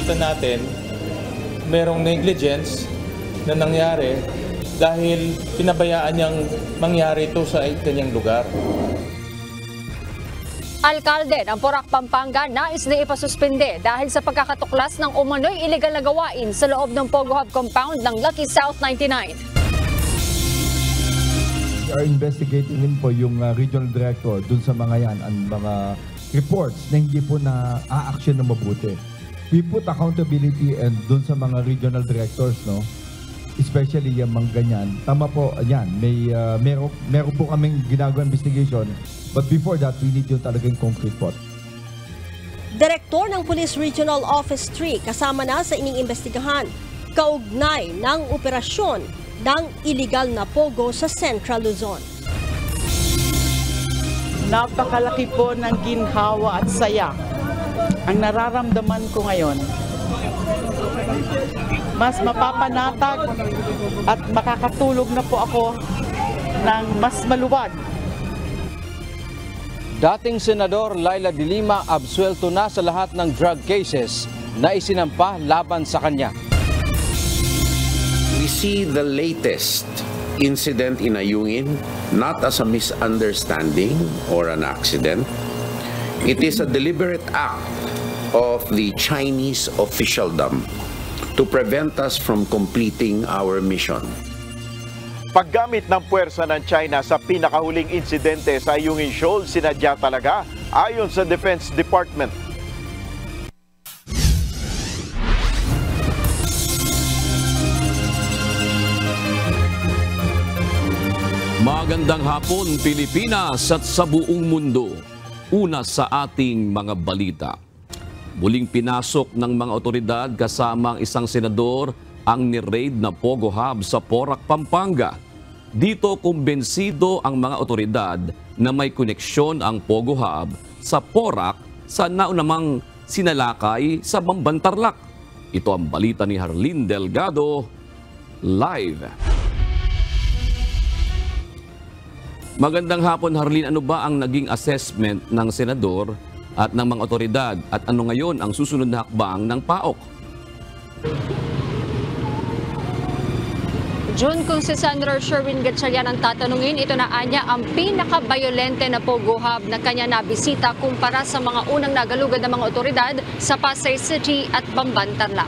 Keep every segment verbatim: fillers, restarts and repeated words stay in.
nakita natin merong negligence na nangyari dahil pinabayaan niyang mangyari ito sa kanyang lugar. Alkalde ng Porac, Pampanga nais na ipasuspinde dahil sa pagkakatuklas ng umano'y illegal na gawain sa loob ng Pogo Hub compound ng Lucky South ninety-nine. We are investigating din po yung uh, regional director dun sa mga yan, ang mga reports na hindi po na a-action na mabuti. We put accountability and dun sa mga regional directors, no? Especially yung mga ganyan. Tama po, yan, may uh, meron, meron po kaming ginagawa investigation. But before that, we need yung talagang concrete pot. Direktor ng Police Regional Office three kasama na sa iniimbestigahan kaugnay ng operasyon ng iligal na pogo sa Central Luzon. Napakalaki po ng ginhawa at saya ang nararamdaman ko ngayon. Mas mapapanatag at makakatulog na po ako ng mas maluwag. Dating Senador Laila De Lima absuelto na sa lahat ng drug cases na isinampa laban sa kanya. We see the latest incident in Ayungin not as a misunderstanding or an accident. It is a deliberate act of the Chinese officialdom to prevent us from completing our mission. Paggamit ng puwersa ng China sa pinakahuling insidente sa Ayungin Shoal, sinadya talaga ayon sa Defense Department. Magandang hapon Pilipinas at sa buong mundo. Una sa ating mga balita. Muling pinasok ng mga otoridad kasama ang isang senador ang ni-raid na Pogo Hub sa Porac, Pampanga. Dito kumbensido ang mga otoridad na may koneksyon ang Pogo Hub sa Porac sa naunamang sinalakay sa Bambantarlac. Ito ang balita ni Harleen Delgado, live. Magandang hapon Harleen, ano ba ang naging assessment ng senador at ng mga otoridad at ano ngayon ang susunod na hakbang ng P A O C? June, kung si Senator Sherwin Gatchalian ang tatanungin, ito na anya ang pinaka-violente na Pogo Hub na kanya nabisita kumpara sa mga unang nagalugad ng mga otoridad sa Pasay City at Bambantarlac.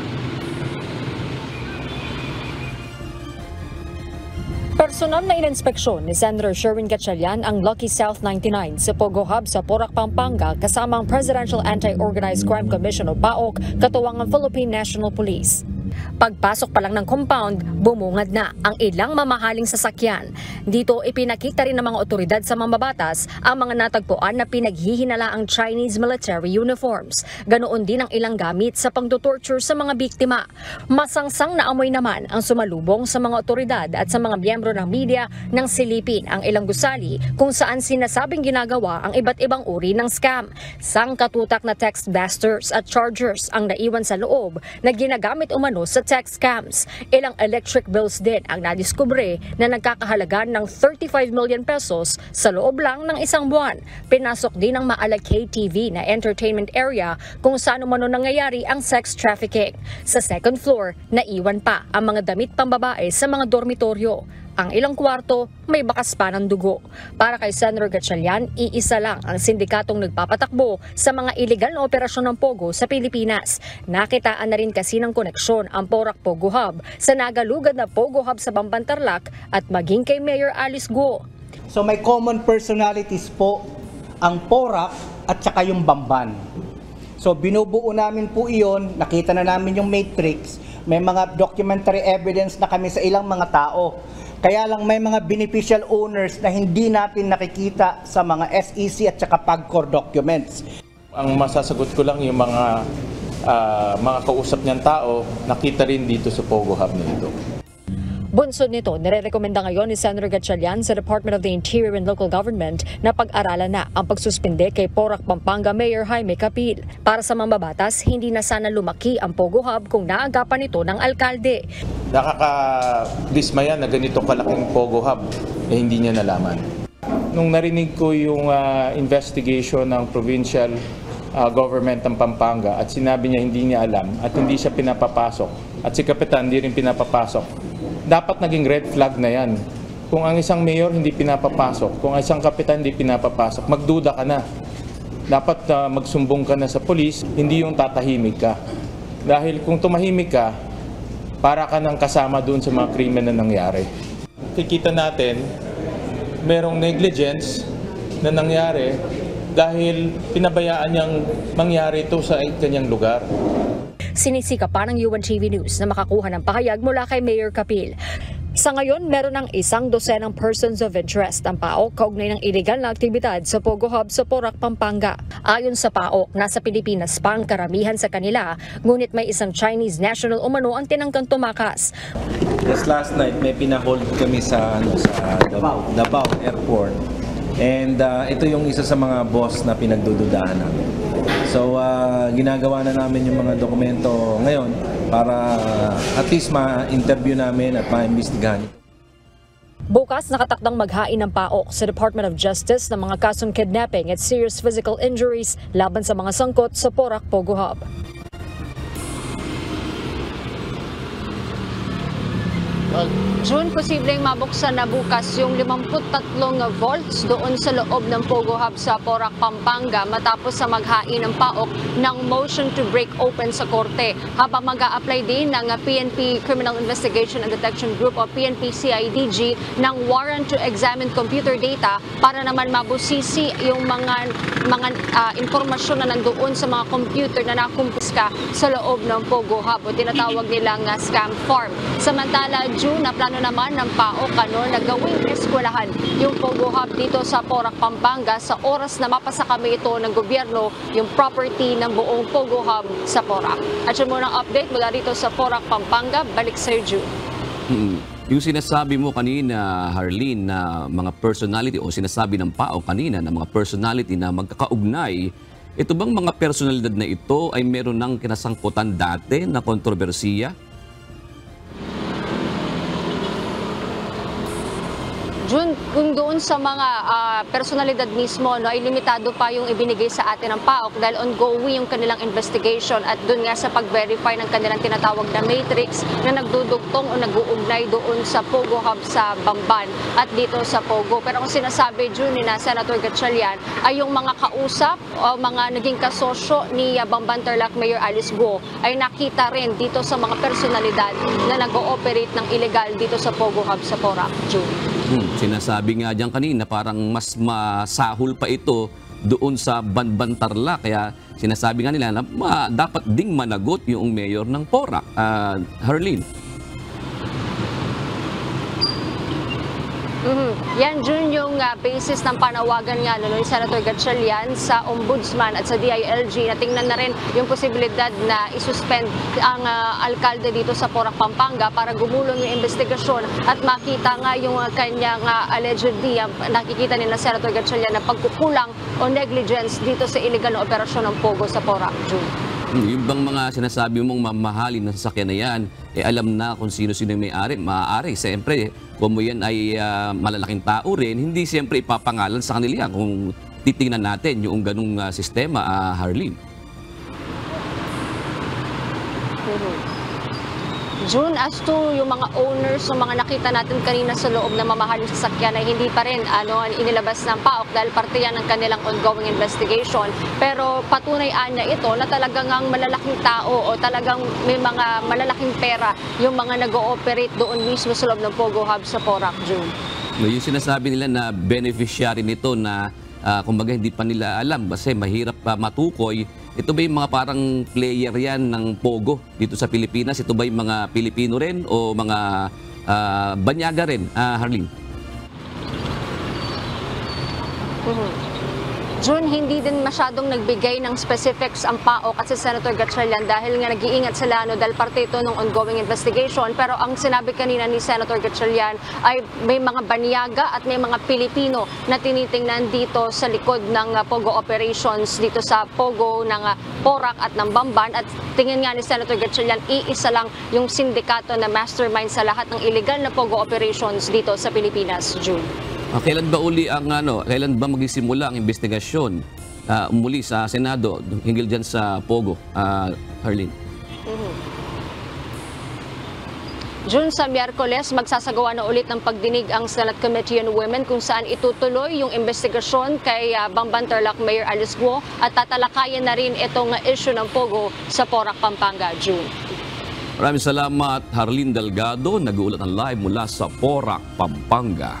Personal na ininspeksyon ni Senator Sherwin Gatchalian ang Lucky South ninety-nine sa Pogo Hub sa Porac, Pampanga kasama ang Presidential Anti-Organized Crime Commission o P A O C katuwang ang Philippine National Police. Pagpasok pa lang ng compound, bumungad na ang ilang mamahaling sasakyan. Dito ipinakita rin ng mga otoridad sa mambabatas ang mga natagpuan na pinaghihinala ang Chinese military uniforms. Ganoon din ang ilang gamit sa pagtutorture sa mga biktima. Masangsang na amoy naman ang sumalubong sa mga otoridad at sa mga miyembro ng media nang silipin ang ilang gusali kung saan sinasabing ginagawa ang iba't ibang uri ng scam. Sangkatutak na text busters at chargers ang naiwan sa loob na ginagamit umano sa text scams. Ilang electric bills din ang nadiskubre na nagkakahalaga ng thirty-five million pesos sa loob lang ng isang buwan. Pinasok din ang Maala K T V na entertainment area kung saan umano nangyayari ang sex trafficking. Sa second floor, naiwan pa ang mga damit pambabae sa mga dormitoryo. Ang ilang kwarto, may bakas pa ng dugo. Para kay Senator Gatchalian, iisa lang ang sindikatong nagpapatakbo sa mga iligal na operasyon ng Pogo sa Pilipinas. Nakitaan na rin kasi ng koneksyon ang Porac Pogo Hub sa nagalugad na Pogo Hub sa Bambantarlac at maging kay Mayor Alice Guo. So may common personalities po ang Porac at saka yung Bamban. So binubuo namin po iyon, nakita na namin yung matrix, may mga documentary evidence na kami sa ilang mga tao. Kaya lang may mga beneficial owners na hindi natin nakikita sa mga S E C at saka PAGCOR documents. Ang masasagot ko lang yung mga uh, mga kausap niyang tao, nakita rin dito sa Pogo Hub na ito. Bunsod nito, nire-rekomenda ngayon ni Senator Gatchalian sa Department of the Interior and Local Government na pag-aralan na ang pagsuspinde kay Porac, Pampanga Mayor Jaime Capil. Para sa mambabatas, hindi na sana lumaki ang Pogo Hub kung naagapan ito ng alkalde. Nakaka-dismaya na ganito kalaking Pogo Hub, eh hindi niya nalaman. Nung narinig ko yung uh, investigation ng Provincial uh, government ng Pampanga at sinabi niya hindi niya alam at hindi siya pinapapasok at si Kapitan hindi rin pinapapasok, dapat naging red flag na yan. Kung ang isang mayor hindi pinapapasok, kung ang isang kapitan hindi pinapapasok, magduda ka na. Dapat uh, magsumbong ka na sa polis, hindi yung tatahimik ka. Dahil kung tumahimik ka, para ka nang kasama doon sa mga krimen na nangyari. Kikita natin, merong negligence na nangyari dahil pinabayaan niyang mangyari ito sa kanyang lugar. Sinisika pa ng U N T V News na makakuha ng pahayag mula kay Mayor Kapil. Sa ngayon, meron ng isang dosenang persons of interest ang P A O K kaugnay ng illegal na aktibidad sa Pogo Hub sa Porac, Pampanga. Ayon sa P A O K, nasa Pilipinas pa ang karamihan sa kanila, ngunit may isang Chinese national umano ang tinangkang tumakas. Just last night, may pinahold kami sa, ano, sa Davao, Davao Airport. And uh, ito yung isa sa mga boss na pinagdududahan namin. So, uh, ginagawa na namin yung mga dokumento ngayon para uh, at least ma-interview namin at ma-imbestigahan. Bukas nakatakdang maghain ng P A O K sa Department of Justice ng mga kasong kidnapping at serious physical injuries laban sa mga sangkot sa Porac Pogo Hub. June, posibleng mabuksan na bukas yung limamputtatlong volts doon sa loob ng Pogo Hub sa Porac, Pampanga matapos sa maghain ng P A O K ng motion to break open sa korte. Habang mag-a-apply din ng P N P Criminal Investigation and Detection Group o P N P C I D G ng warrant to examine computer data para naman mabusisi yung mga mga uh, informasyon na nandoon sa mga computer na nakumpiska sa loob ng Pogo Hub o tinatawag nilang uh, scam farm. Samantala, June, na plano naman ng P A O K ano, na gawing eskwelahan yung Pogo Hub dito sa Porac, Pampanga sa oras na mapasa kami ito ng gobyerno yung property ng buong Pogo Hub sa Porac. At yun muna ang update mula dito sa Porac, Pampanga. Balik sa June. Hmm. Yung sinasabi mo kanina, Harleen, na mga personality o sinasabi ng P A O K kanina na mga personality na magkakaugnay, ito bang mga personalidad na ito ay meron ng kinasangkutan dati na kontrobersiya? June, kung doon sa mga uh, personalidad mismo, no, ay limitado pa yung ibinigay sa atin ng P A O K dahil ongoing yung kanilang investigation at doon nga sa pag-verify ng kanilang tinatawag na matrix na nagdudugtong o nag-uugnay doon sa Pogo Hub sa Bamban at dito sa Pogo. Pero kung sinasabi, June, ni na Senator Gatchalian ay yung mga kausap o mga naging kasosyo ni uh, Bamban Tarlac Mayor Alice Guo ay nakita rin dito sa mga personalidad na nag-ooperate ng illegal dito sa Pogo Hub sa Porac, June. Hmm, sinasabi nga diyan kanina parang mas masahol pa ito doon sa Bamban Tarlac. Kaya sinasabi nga nila na ma, dapat ding managot yung mayor ng Porac. Uh, Harleen. Mm-hmm. Yan, June, yung uh, basis ng panawagan nga no, ni Senator Gatchalian sa Ombudsman at sa D I L G na tingnan na rin yung posibilidad na isuspend ang uh, alkalde dito sa Porac, Pampanga para gumulong yung investigasyon at makita nga yung uh, kanyang uh, allegedly uh, nakikita ni na Senator Gatchalian na pagkukulang o negligence dito sa illegal na operasyon ng Pogo sa Porac, June. Yung bang mga sinasabi mong mamahalin na sasakyan na yan, eh alam na kung sino-sino yung may-ari, maaari. Siyempre, kung mo yan ay uh, malalaking tao rin, hindi siyempre ipapangalan sa kanila yan kung titingnan natin yung ganung uh, sistema, uh, Harleen. June, as to yung mga owners ng mga nakita natin kanina sa loob na mamahaling sasakyan ay hindi pa rin ano, inilabas ng P A O K dahil parte yan ng kanilang ongoing investigation. Pero patunay-an na ito na talagang ang malalaking tao o talagang may mga malalaking pera yung mga nag-ooperate doon mismo sa loob ng Pogo Hub sa Porac, June. Yung sinasabi nila na beneficiary nito na uh, kumbaga hindi pa nila alam kasi mahirap uh, matukoy. Ito ba yung mga parang player yan ng Pogo dito sa Pilipinas? Ito ba yung mga Pilipino rin o mga uh, banyaga rin, uh, Harleen? Mm-hmm. June, hindi din masyadong nagbigay ng specifics ang P A O K at si Senator Gatchalian dahil nga nag-iingat sila no, dahil parte ito ng ongoing investigation. Pero ang sinabi kanina ni Senator Gatchalian ay may mga banyaga at may mga Pilipino na tinitingnan dito sa likod ng uh, Pogo operations dito sa Pogo ng uh, Porac at ng Bamban. At tingin nga ni Senator Gatchalian, iisa lang yung sindikato na mastermind sa lahat ng illegal na Pogo operations dito sa Pilipinas, June. Ah, kailan ba uli ang ano, kailan ba magsisimula ang investigasyon uh, muli sa Senado hinggil dyan sa Pogo, uh, Harleen. June, sa Miyerkules, magsasagawa na ulit ng pagdinig ang Senate Committee on Women kung saan itutuloy yung investigasyon kay uh, Bamban Tarlac Mayor Alice Guo at tatalakayin na rin itong issue ng Pogo sa Porac, Pampanga. June. Maraming salamat, Harleen Delgado, nag-uulat ng live mula sa Porac, Pampanga.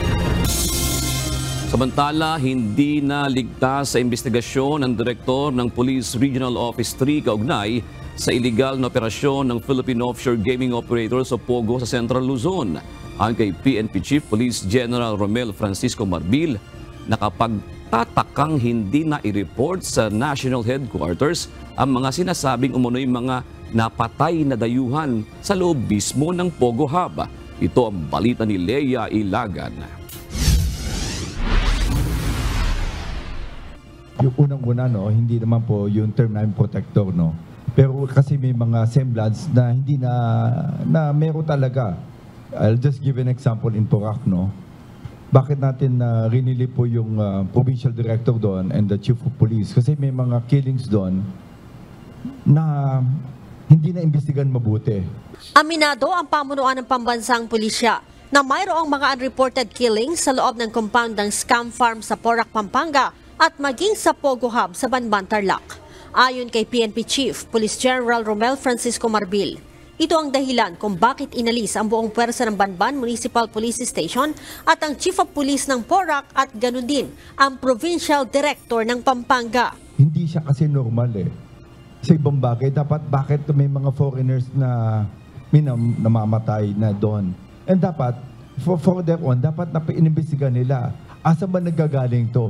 Samantala, hindi na ligtas sa investigasyon ng direktor ng Police Regional Office three kaugnay sa iligal na operasyon ng Philippine Offshore Gaming Operator sa Pogo sa Central Luzon. Ayon kay P N P Chief Police General Romel Francisco Marbil, nakapagtatakang hindi na i-report sa National Headquarters ang mga sinasabing umunoy mga napatay na dayuhan sa loob mismo ng Pogo Hub. Ito ang balita ni Leia Ilagan. Yung unang-una, no, hindi naman po yung term namin protector, no. Pero kasi may mga semblance na hindi na, na meron talaga. I'll just give an example in Porac, no. Bakit natin na uh, rinili po yung uh, provincial director doon and the chief of police? Kasi may mga killings doon na hindi na imbestigan mabuti. Aminado ang pamunuan ng pambansang pulisya na mayroong mga unreported killings sa loob ng compound ng scam farm sa Porac, Pampanga at maging sa Pogo Hub sa Bamban Tarlac. Ayon kay P N P Chief Police General Romel Francisco Marbil, ito ang dahilan kung bakit inalis ang buong pwersa ng Banban Municipal Police Station at ang Chief of Police ng Porac at ganun din ang Provincial Director ng Pampanga. Hindi siya kasi normal eh. Sa ibang bagay, dapat bakit may mga foreigners na minam, namamatay na doon. And dapat, for, for their own, dapat na inimbestigan nila. Asa ba nagagaling to?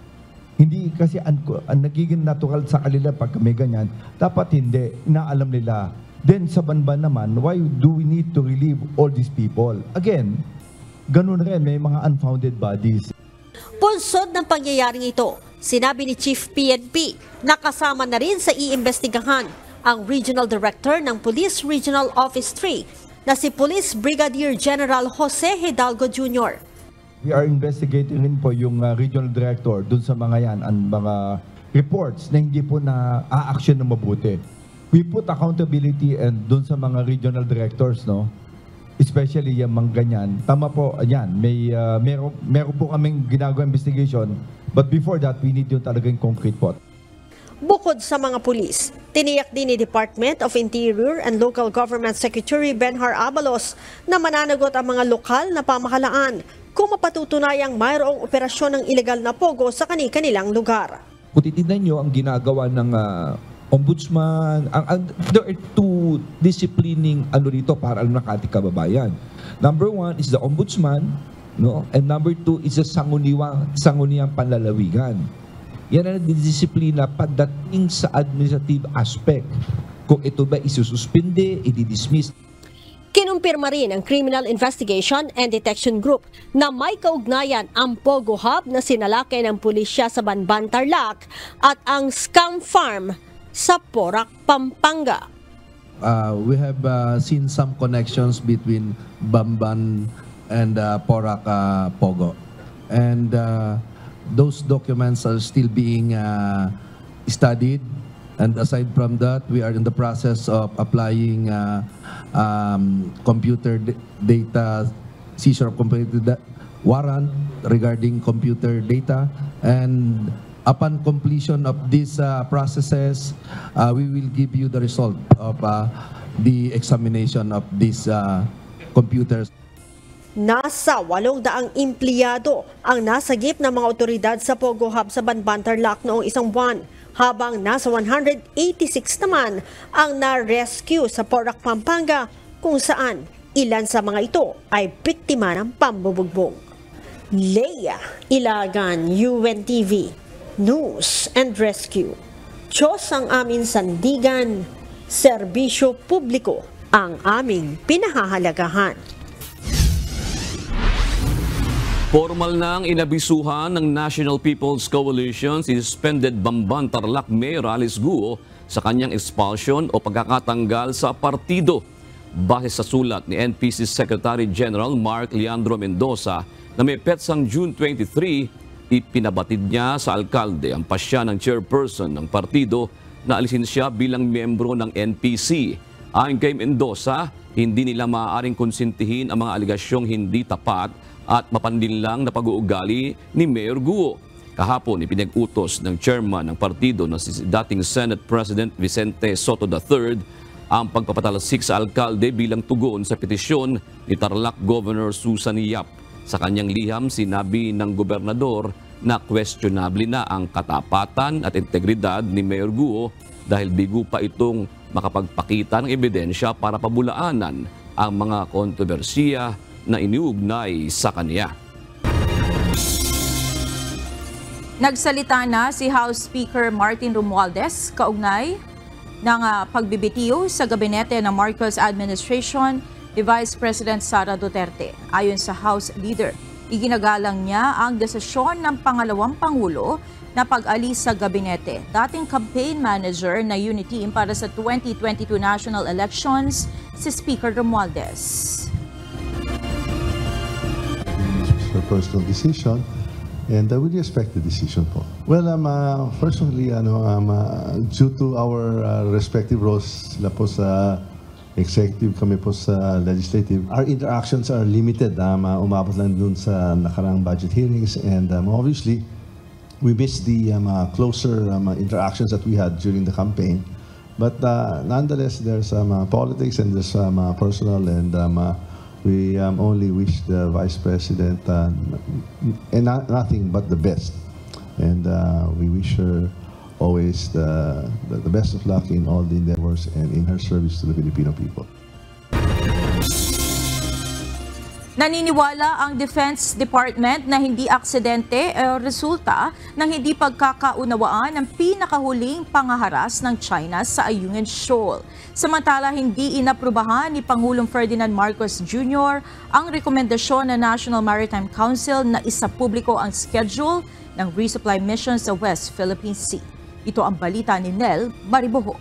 Hindi kasi ang, ang nagiging natural sa kanila pag may ganyan, dapat hindi, inaalam nila. Then sa Banban naman, why do we need to relieve all these people? Again, ganun rin, may mga unfounded bodies. Punsod ng pangyayaring ito, sinabi ni Chief P N P na kasama na rin sa iimbestigahan ang Regional Director ng Police Regional Office three na si Police Brigadier General Jose Hidalgo Junior We are investigating rin po yung uh, regional director dun sa mga yan, ang mga reports na hindi po na a-action na mabuti. We put accountability and dun sa mga regional directors, no? Especially yung mga ganyan. Tama po, yan, may, uh, meron, meron po kaming ginagawa investigation, but before that, we need yung talagang concrete po. Bukod sa mga pulis, tiniyak din ni Department of Interior and Local Government Secretary Benhar Abalos na mananagot ang mga lokal na pamahalaan kung mapatutunayang mayroong operasyon ng ilegal na pogo sa kani-kanilang lugar. Kung titignan nyo ang ginagawa ng uh, ombudsman, ang, ang, there are two disciplining ano dito para alam ng ating kababayan. Number one is the ombudsman, no? And number two is the sanguniwang, sanguniyang panlalawigan. Yan ang disiplina pagdating sa administrative aspect. Kung ito ba isususpinde, i-dismiss. Kinumpirma rin ang Criminal Investigation and Detection Group na may kaugnayan ang Pogo Hub na sinalakay ng pulisya sa Banban Tarlac at ang scam farm sa Porac, Pampanga. Uh, we have uh, seen some connections between Bamban and uh, Porac uh, Pogo. And uh, those documents are still being uh, studied. And aside from that, we are in the process of applying uh, um, computer data, seizure of computer da warrant regarding computer data. And upon completion of these uh, processes, uh, we will give you the result of uh, the examination of these uh, computers. Nasa walong daang empleyado ang nasagip ng mga otoridad sa Pogo Hub sa Banban Tarlac noong isang buwan, habang nasa one hundred eighty-six naman ang na-rescue sa Porac, Pampanga, kung saan ilan sa mga ito ay biktima ng pambubugbog. Leia Ilagan, U N T V, News and Rescue. Diyos ang aming sandigan, serbisyo publiko ang aming pinahahalagahan. Formal nang inabisuhan ng National People's Coalition si suspended Bamban Tarlac Mayor Alice Guo sa kanyang expulsion o pagkakatanggal sa partido. Base sa sulat ni N P C Secretary General Mark Leandro Mendoza na may petsang June twenty-three, Ipinabatid niya sa alkalde ang pasya ng chairperson ng partido na alisin siya bilang miyembro ng N P C. Ayon kay Mendoza, hindi nila maaaring konsintihin ang mga aligasyong hindi tapat at mapandinlang na pag-uugali ni Mayor Guo. Kahapon, ipinag-utos ng chairman ng partido na si dating Senate President Vicente Soto the third ang pagpapatalsik sa alkalde bilang tugon sa petisyon ni Tarlac Governor Susan Yap. Sa kanyang liham, sinabi ng gobernador na questionable na ang katapatan at integridad ni Mayor Guo dahil bigo pa itong makapagpakita ng ebidensya para pabulaanan ang mga kontrobersiya na iniugnay sa kanya. Nagsalita na si House Speaker Martin Romualdez kaugnay ng uh, pagbibitiw sa gabinete ng Marcos administration ni Vice President Sara Duterte. Ayon sa House Leader, iginagalang niya ang desisyon ng pangalawang Pangulo na pag-alis sa gabinete. Dating campaign manager na unit team para sa twenty twenty-two national elections, si Speaker Romualdez. It's a personal decision and I will respect the decision po. Well, um, uh, firstly, ano, um, uh, due to our uh, respective roles sila po sa executive, kami po sa legislative. Our interactions are limited. Um, uh, umabot lang dun sa nakarang budget hearings and um, obviously, we missed the um, uh, closer um, uh, interactions that we had during the campaign. But uh, nonetheless, there's um, uh, politics and there's um, uh, personal and um, uh, we um, only wish the Vice President uh, and not, nothing but the best. And uh, we wish her always the, the, the best of luck in all the endeavors and in her service to the Filipino people. Naniniwala ang Defense Department na hindi aksidente o resulta ng hindi pagkakaunawaan ng pinakahuling pangaharas ng China sa Ayungin Shoal. Samantala, hindi inaprubahan ni Pangulong Ferdinand Marcos Junior ang rekomendasyon ng National Maritime Council na isapubliko ang schedule ng resupply mission sa West Philippine Sea. Ito ang balita ni Nel Maribohok.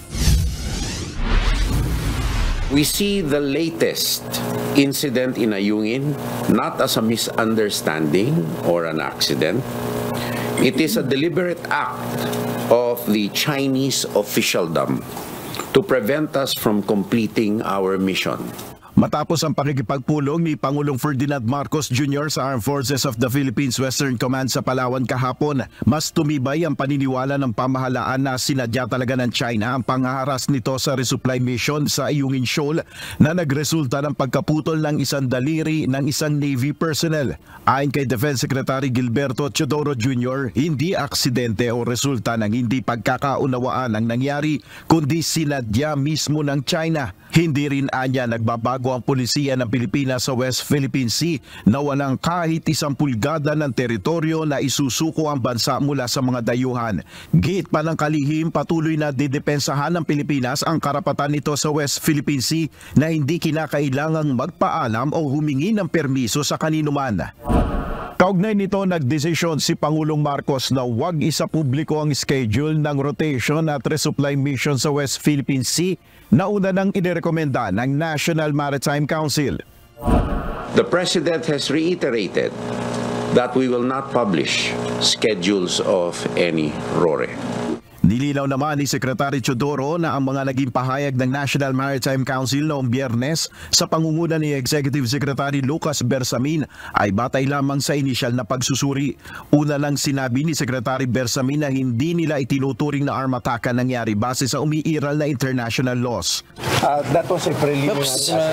We see the latest incident in Ayungin not as a misunderstanding or an accident. It is a deliberate act of the Chinese officialdom to prevent us from completing our mission. Matapos ang pakikipagpulong ni Pangulong Ferdinand Marcos Junior sa Armed Forces of the Philippines Western Command sa Palawan kahapon, mas tumibay ang paniniwala ng pamahalaan na sinadya talaga ng China ang panghaharas nito sa resupply mission sa Ayungin Shoal na nagresulta ng pagkaputol ng isang daliri ng isang Navy personnel. Ayon kay Defense Secretary Gilberto Teodoro Junior, hindi aksidente o resulta ng hindi pagkakaunawaan ang nangyari, kundi sinadya mismo ng China. Hindi rin anya nagbabago ang pulisiya ng Pilipinas sa West Philippine Sea na walang kahit isang pulgada ng teritoryo na isusuko ang bansa mula sa mga dayuhan. Gate pa ng kalihim, patuloy na didepensahan ng Pilipinas ang karapatan nito sa West Philippine Sea na hindi kinakailangang magpaalam o humingi ng permiso sa kaninuman. Kaugnay nito, nagdesisyon si Pangulong Marcos na huwag isapubliko ang schedule ng rotation at resupply mission sa West Philippine Sea na una nang inirekomenda ng National Maritime Council. The President has reiterated that we will not publish schedules of any R O R E. Nilinaw naman ni Secretary Teodoro na ang mga naging pahayag ng National Maritime Council noong Biyernes sa pangunguna ni Executive Secretary Lucas Bersamin ay batay lamang sa inisyal na pagsusuri. Una lang sinabi ni Secretary Bersamin na hindi nila itinuturing na arm attack ang nangyari base sa umiiral na international laws. Uh, that was a preliminary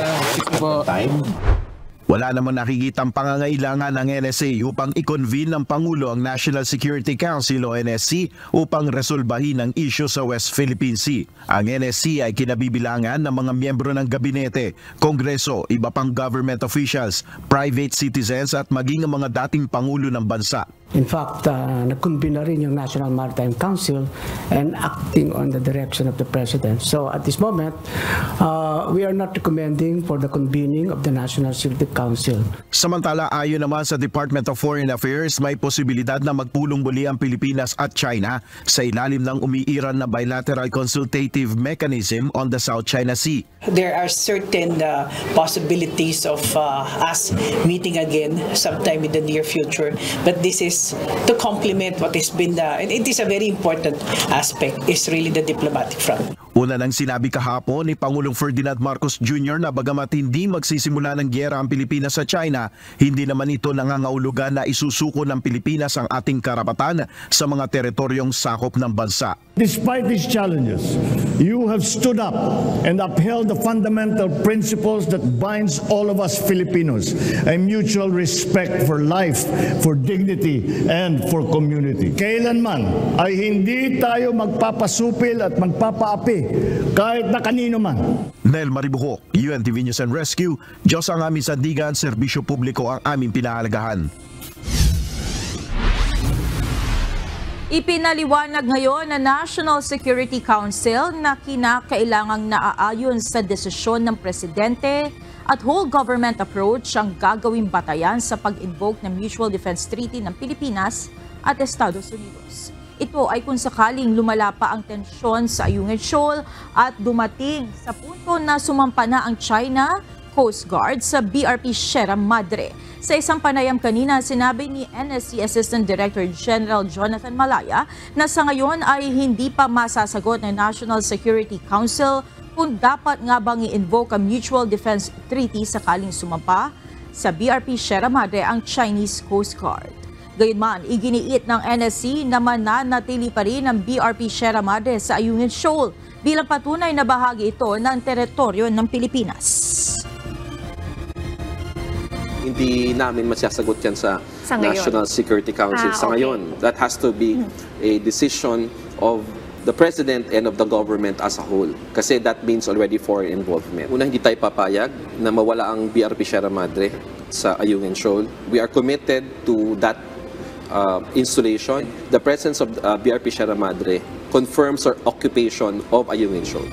uh, time. Wala naman nakikitang pangangailangan ng N S A upang i-convene ng Pangulo ang National Security Council o N S C upang resolbahin ang issue sa West Philippine Sea. Ang N S C ay kinabibilangan ng mga miyembro ng gabinete, kongreso, iba pang government officials, private citizens at maging ang mga dating Pangulo ng bansa. In fact, uh, nag-convene na rin yung National Maritime Council and acting on the direction of the President. So at this moment, uh, we are not recommending for the convening of the National Security Council. Samantala, ayon naman sa Department of Foreign Affairs, may posibilidad na magpulong muli ang Pilipinas at China sa ilalim ng umiiral na bilateral consultative mechanism on the South China Sea. There are certain uh, possibilities of uh, us meeting again sometime in the near future, but this is is to complement what has been the, and it is a very important aspect, is really the diplomatic front. Una nang sinabi kahapon ni Pangulong Ferdinand Marcos Junior na bagamat hindi magsisimula ng gyera ang Pilipinas sa China, hindi naman ito nangangahulugan na isusuko ng Pilipinas ang ating karapatan sa mga teritoryong sakop ng bansa. Despite these challenges, you have stood up and upheld the fundamental principles that binds all of us Filipinos, a mutual respect for life, for dignity, and for community. Kailanman ay hindi tayo magpapasupil at magpapaapi kahit na kanino man. Nel Maribuhok, U N T V News and Rescue, Diyos ang aming sandigan, serbisyo publiko ang aming pinahalagahan. Ipinaliwanag ngayon ng National Security Council na kinakailangang naaayon sa desisyon ng Presidente at whole government approach ang gagawing batayan sa pag-invoke ng Mutual Defense Treaty ng Pilipinas at Estados Unidos. Ito ay kung sakaling lumala pa ang tensyon sa Ayungin Shoal at dumating sa punto na sumampa na ang China Coast Guard sa B R P Sierra Madre. Sa isang panayam kanina, sinabi ni N S C Assistant Director General Jonathan Malaya na sa ngayon ay hindi pa masasagot ng National Security Council kung dapat nga bang i-invoke ang Mutual Defense Treaty sakaling sumampa sa B R P Sierra Madre ang Chinese Coast Guard. Gayunman, iginiit ng N S C na mananatili pa rin ang B R P Sierra Madre sa Ayungin Shoal bilang patunay na bahagi ito ng teritoryo ng Pilipinas. Hindi namin masasagot yan sa, Sa ngayon. National Security Council. Ah, sa okay. ngayon, that has to be a decision of the President and of the government as a whole. Kasi that means already foreign involvement. Una, hindi tayo papayag na mawala ang B R P Sierra Madre sa Ayungin Shoal. We are committed to that uh, installation. The presence of uh, B R P Sierra Madre confirms our occupation of Ayungin Shoal.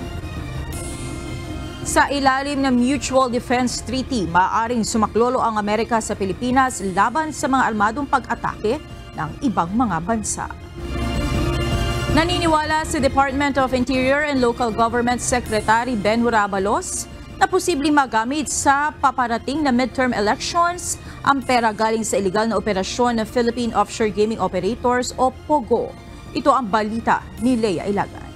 Sa ilalim ng Mutual Defense Treaty, maaaring sumaklolo ang Amerika sa Pilipinas laban sa mga armadong pag-atake ng ibang mga bansa. Naniniwala si Department of Interior and Local Government Secretary Benhur Abalos na posibleng magamit sa paparating na midterm elections ang pera galing sa iligal na operasyon ng Philippine Offshore Gaming Operators o POGO. Ito ang balita ni Leia Ilagan.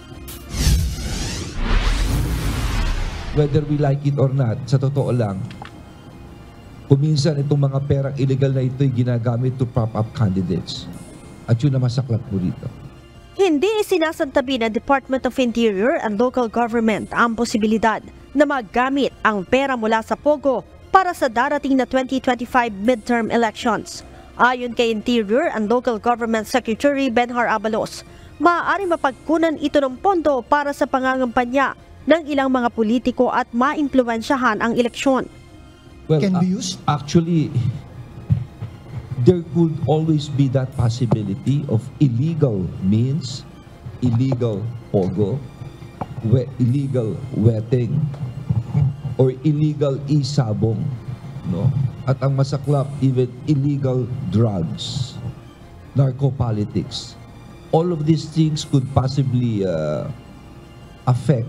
Whether we like it or not, sa totoo lang, kuminsan itong mga perang illegal na ito ay ginagamit to prop up candidates. At yun na masaklap po rito. Hindi isinasantabi ng Department of Interior and Local Government ang posibilidad na magamit ang pera mula sa POGO para sa darating na twenty twenty-five midterm elections. Ayon kay Interior and Local Government Secretary Benhur Abalos, maaari mapagkunan ito ng pondo para sa pangangampanya ng ilang mga politiko at maimpluwensyahan ang eleksyon. Well, Can be used? Actually, there could always be that possibility of illegal means, illegal POGO, we illegal wetting, or illegal isabong, no? At ang masaklap, even illegal drugs, narco-politics. All of these things could possibly uh, affect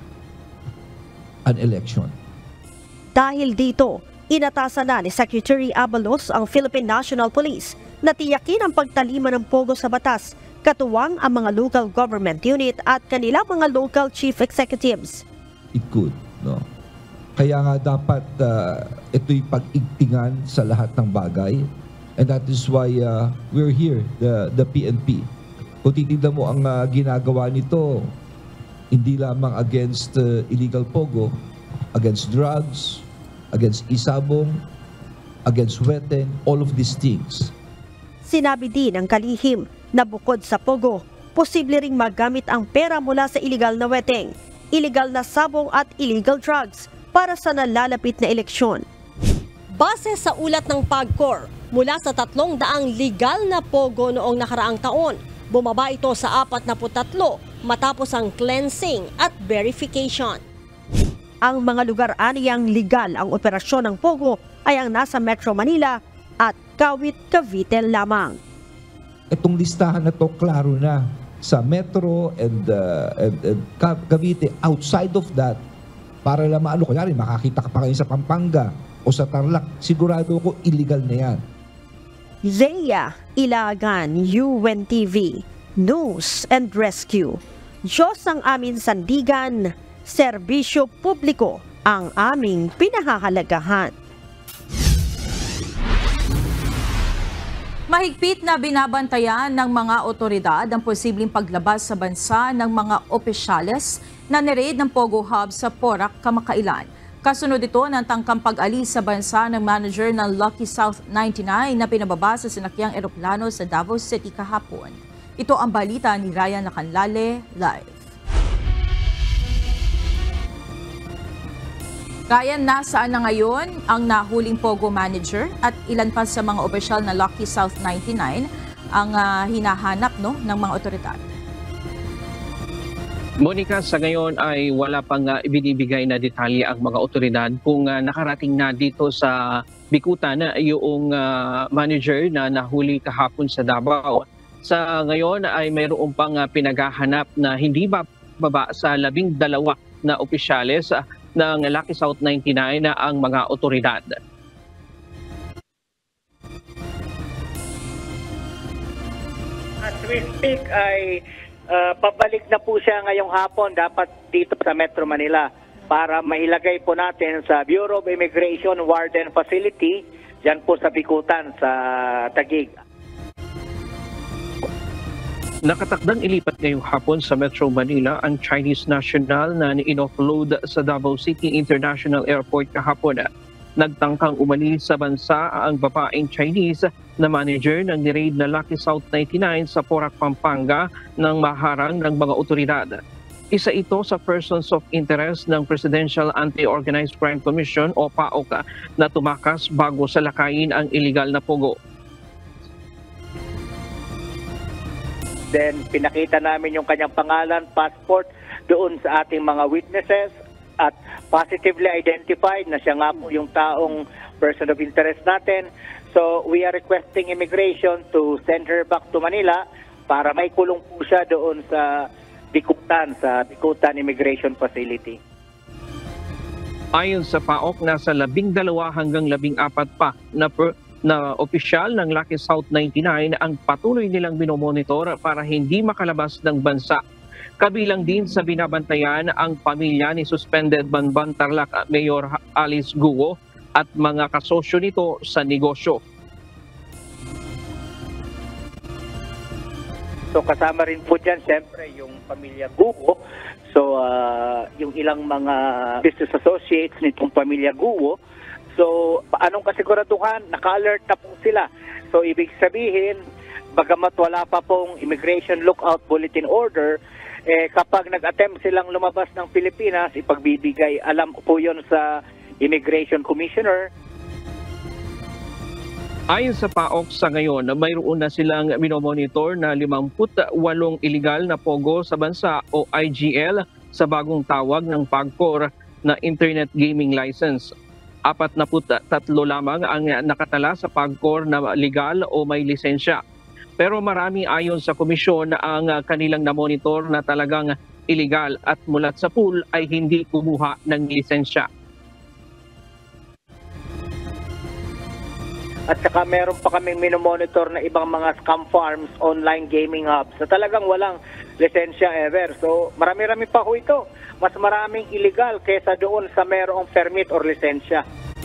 an election. Dahil dito, inatasan na ni Secretary Abalos ang Philippine National Police na tiyakin ang pagtalima ng POGO sa batas, katuwang ang mga local government unit at kanilang mga local chief executives. It could, no? Kaya nga dapat uh, ito'y pag-igtingan sa lahat ng bagay, and that is why uh, we're here, the, the P N P. Kung titignan mo ang uh, ginagawa nito, hindi lamang against uh, illegal POGO, against drugs, against isabong, against wetting, all of these things. Sinabi din ng kalihim na bukod sa POGO, posible ring magamit ang pera mula sa illegal na wetting, illegal na sabong at illegal drugs para sa nalalapit na eleksyon. Base sa ulat ng PAGCOR, mula sa tatlong daang legal na POGO noong nakaraang taon, bumaba ito sa apat na tatlo matapos ang cleansing at verification. Ang mga lugar aniyang legal ang operasyon ng POGO ay ang nasa Metro Manila at Kawit, Cavite lamang. Itong listahan na to klaro na sa Metro and, uh, and, and Cavite. Outside of that, para lang maano, kunyari makakita ka pa kayo sa Pampanga o sa Tarlac, sigurado ko illegal na yan. Leia Ilagan, U N T V, News and Rescue. Diyos ang aming sandigan, serbisyo publiko ang aming pinahahalagahan. Mahigpit na binabantayan ng mga otoridad ang posibleng paglabas sa bansa ng mga opisyales na niraid ng Pogo Hub sa Porac kamakailan. Kasunod ito ng tangkang pag-alis sa bansa ng manager ng Lucky South ninety-nine na pinababa sa sinakyang eroplano sa Davao City kahapon. Ito ang balita ni Ryan Lacanlale, live. Ryan, nasaan na ngayon ang nahuling Pogo manager at ilan pa sa mga opisyal na Lucky South ninety-nine ang uh, hinahanap no, ng mga otoridad? Monica, sa ngayon ay wala pang uh, ibinibigay na detalye ang mga otoridad kung uh, nakarating na dito sa bikutan na yung uh, manager na nahuli kahapon sa Davao. Sa ngayon ay mayroon pang uh, pinaghahanap na hindi bababa sa labing dalawa na opisyales uh, ng Lucky South ninety-nine na ang mga otoridad. As we speak ay uh, pabalik na po siya ngayong hapon dapat dito sa Metro Manila para mailagay po natin sa Bureau of Immigration Warden Facility dyan po sa Bikutan sa Taguig. Nakatakdang ilipat ngayong hapon sa Metro Manila ang Chinese national na in-offload sa Davao City International Airport kahapon. Nagtangkang umalis sa bansa ang babaeng Chinese na manager ng niraid na Lucky South ninety-nine sa Porac, Pampanga nang maharang ng mga otoridad. Isa ito sa persons of interest ng Presidential Anti-Organized Crime Commission o P A O C na tumakas bago salakayin ang illegal na pogo. Then pinakita namin yung kanyang pangalan, passport doon sa ating mga witnesses at positively identified na siya nga po yung taong person of interest natin. So we are requesting immigration to send her back to Manila para may kulong po siya doon sa Bikutan, sa Bikutan Immigration Facility. Ayon sa P A O C, nasa labing dalawa hanggang labing apat pa na per na opisyal ng Lucky South ninety-nine ang patuloy nilang binomonitor para hindi makalabas ng bansa. Kabilang din sa binabantayan ang pamilya ni suspended Banban Tarlac Mayor Alice Guo at mga kasosyo nito sa negosyo. So kasama rin po dyan siyempre yung pamilya Guo. So uh, yung ilang mga business associates nitong pamilya Guo. So, anong kasiguraduhan? Naka-alert na po sila. So, ibig sabihin, bagamat wala pa pong Immigration Lookout Bulletin Order, eh, kapag nag-attempt silang lumabas ng Pilipinas, ipagbibigay, alam po yun sa Immigration Commissioner. Ayon sa P A O C sa ngayon, mayroon na silang minomonitor na limampu't-walong illegal na pogo sa bansa o I G L sa bagong tawag ng PAGCOR na Internet Gaming License. Apat na tatlo lamang ang nakatala sa PAGCOR na legal o may lisensya. Pero marami ayon sa komisyon ang kanilang na-monitor na talagang illegal at mulat sa pool ay hindi kumuha ng lisensya. At saka meron pa kaming minomonitor na ibang mga scam farms, online gaming hubs na talagang walang lisensya ever. So marami-rami pa ho ito. Mas maraming illegal kaysa doon sa merong permit or lisensya.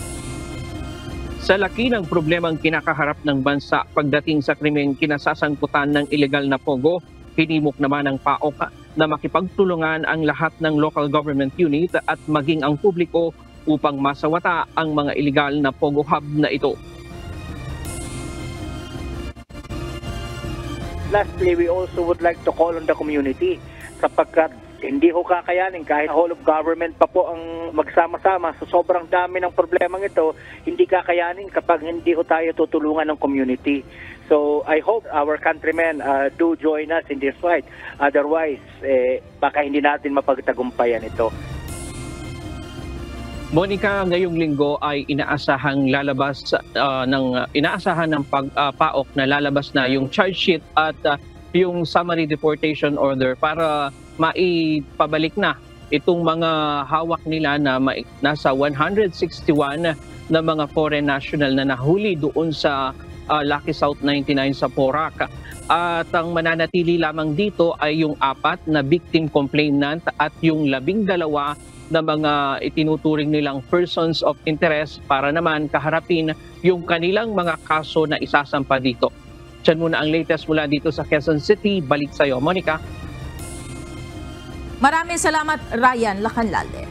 Sa laki ng problemang kinakaharap ng bansa pagdating sa krimeng kinasasangkutan ng illegal na pogo, hinimok naman ng P A O C na makipagtulungan ang lahat ng local government unit at maging ang publiko upang masawata ang mga illegal na pogo hub na ito. Lastly, we also would like to call on the community sapagkat hindi ho kakayanin kahit whole of government pa po ang magsama-sama sa so, sobrang dami ng problemang ito, hindi kakayanin kapag hindi ho tayo tutulungan ng community. So I hope our countrymen uh, do join us in this fight. Otherwise, eh, baka hindi natin mapagtagumpayan ito. Monica, ngayong linggo ay inaasahang lalabas uh, ng uh, inaasahan ng pag, uh, P A O C na lalabas na yung charge sheet at uh, yung summary deportation order para maipabalik na itong mga hawak nila na nasa one hundred sixty-one na mga foreign national na nahuli doon sa uh, Lucky South ninety-nine sa Porac. At ang mananatili lamang dito ay yung apat na victim complainant at yung labing dalawa na mga itinuturing nilang persons of interest para naman kaharapin yung kanilang mga kaso na isasampa dito. Diyan muna ang latest mula dito sa Quezon City. Balik sa iyo, Monica. Maraming salamat, Ryan Lacanlalde.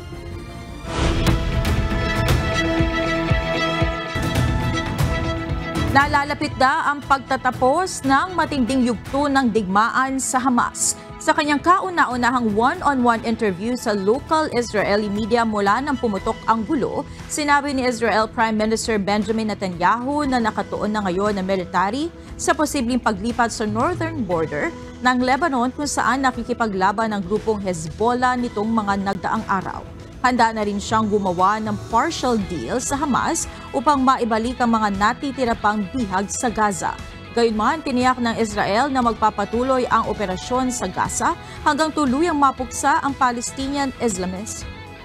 Nalalapit na ang pagtatapos ng matinding yugto ng digmaan sa Hamas. Sa kanyang kauna-unahang one-on-one interview sa local Israeli media mula nang pumutok ang gulo, sinabi ni Israel Prime Minister Benjamin Netanyahu na nakatuon na ngayon ang military sa posibleng paglipat sa northern border ng Lebanon kung saan nakikipaglaban ang grupong Hezbollah nitong mga nagdaang araw. Handa na rin siyang gumawa ng partial deal sa Hamas upang maibalik ang mga natitira pang bihag sa Gaza. Gayunman, tiniyak ng Israel na magpapatuloy ang operasyon sa Gaza hanggang tuluyang mapuksa ang Palestinian Islamist.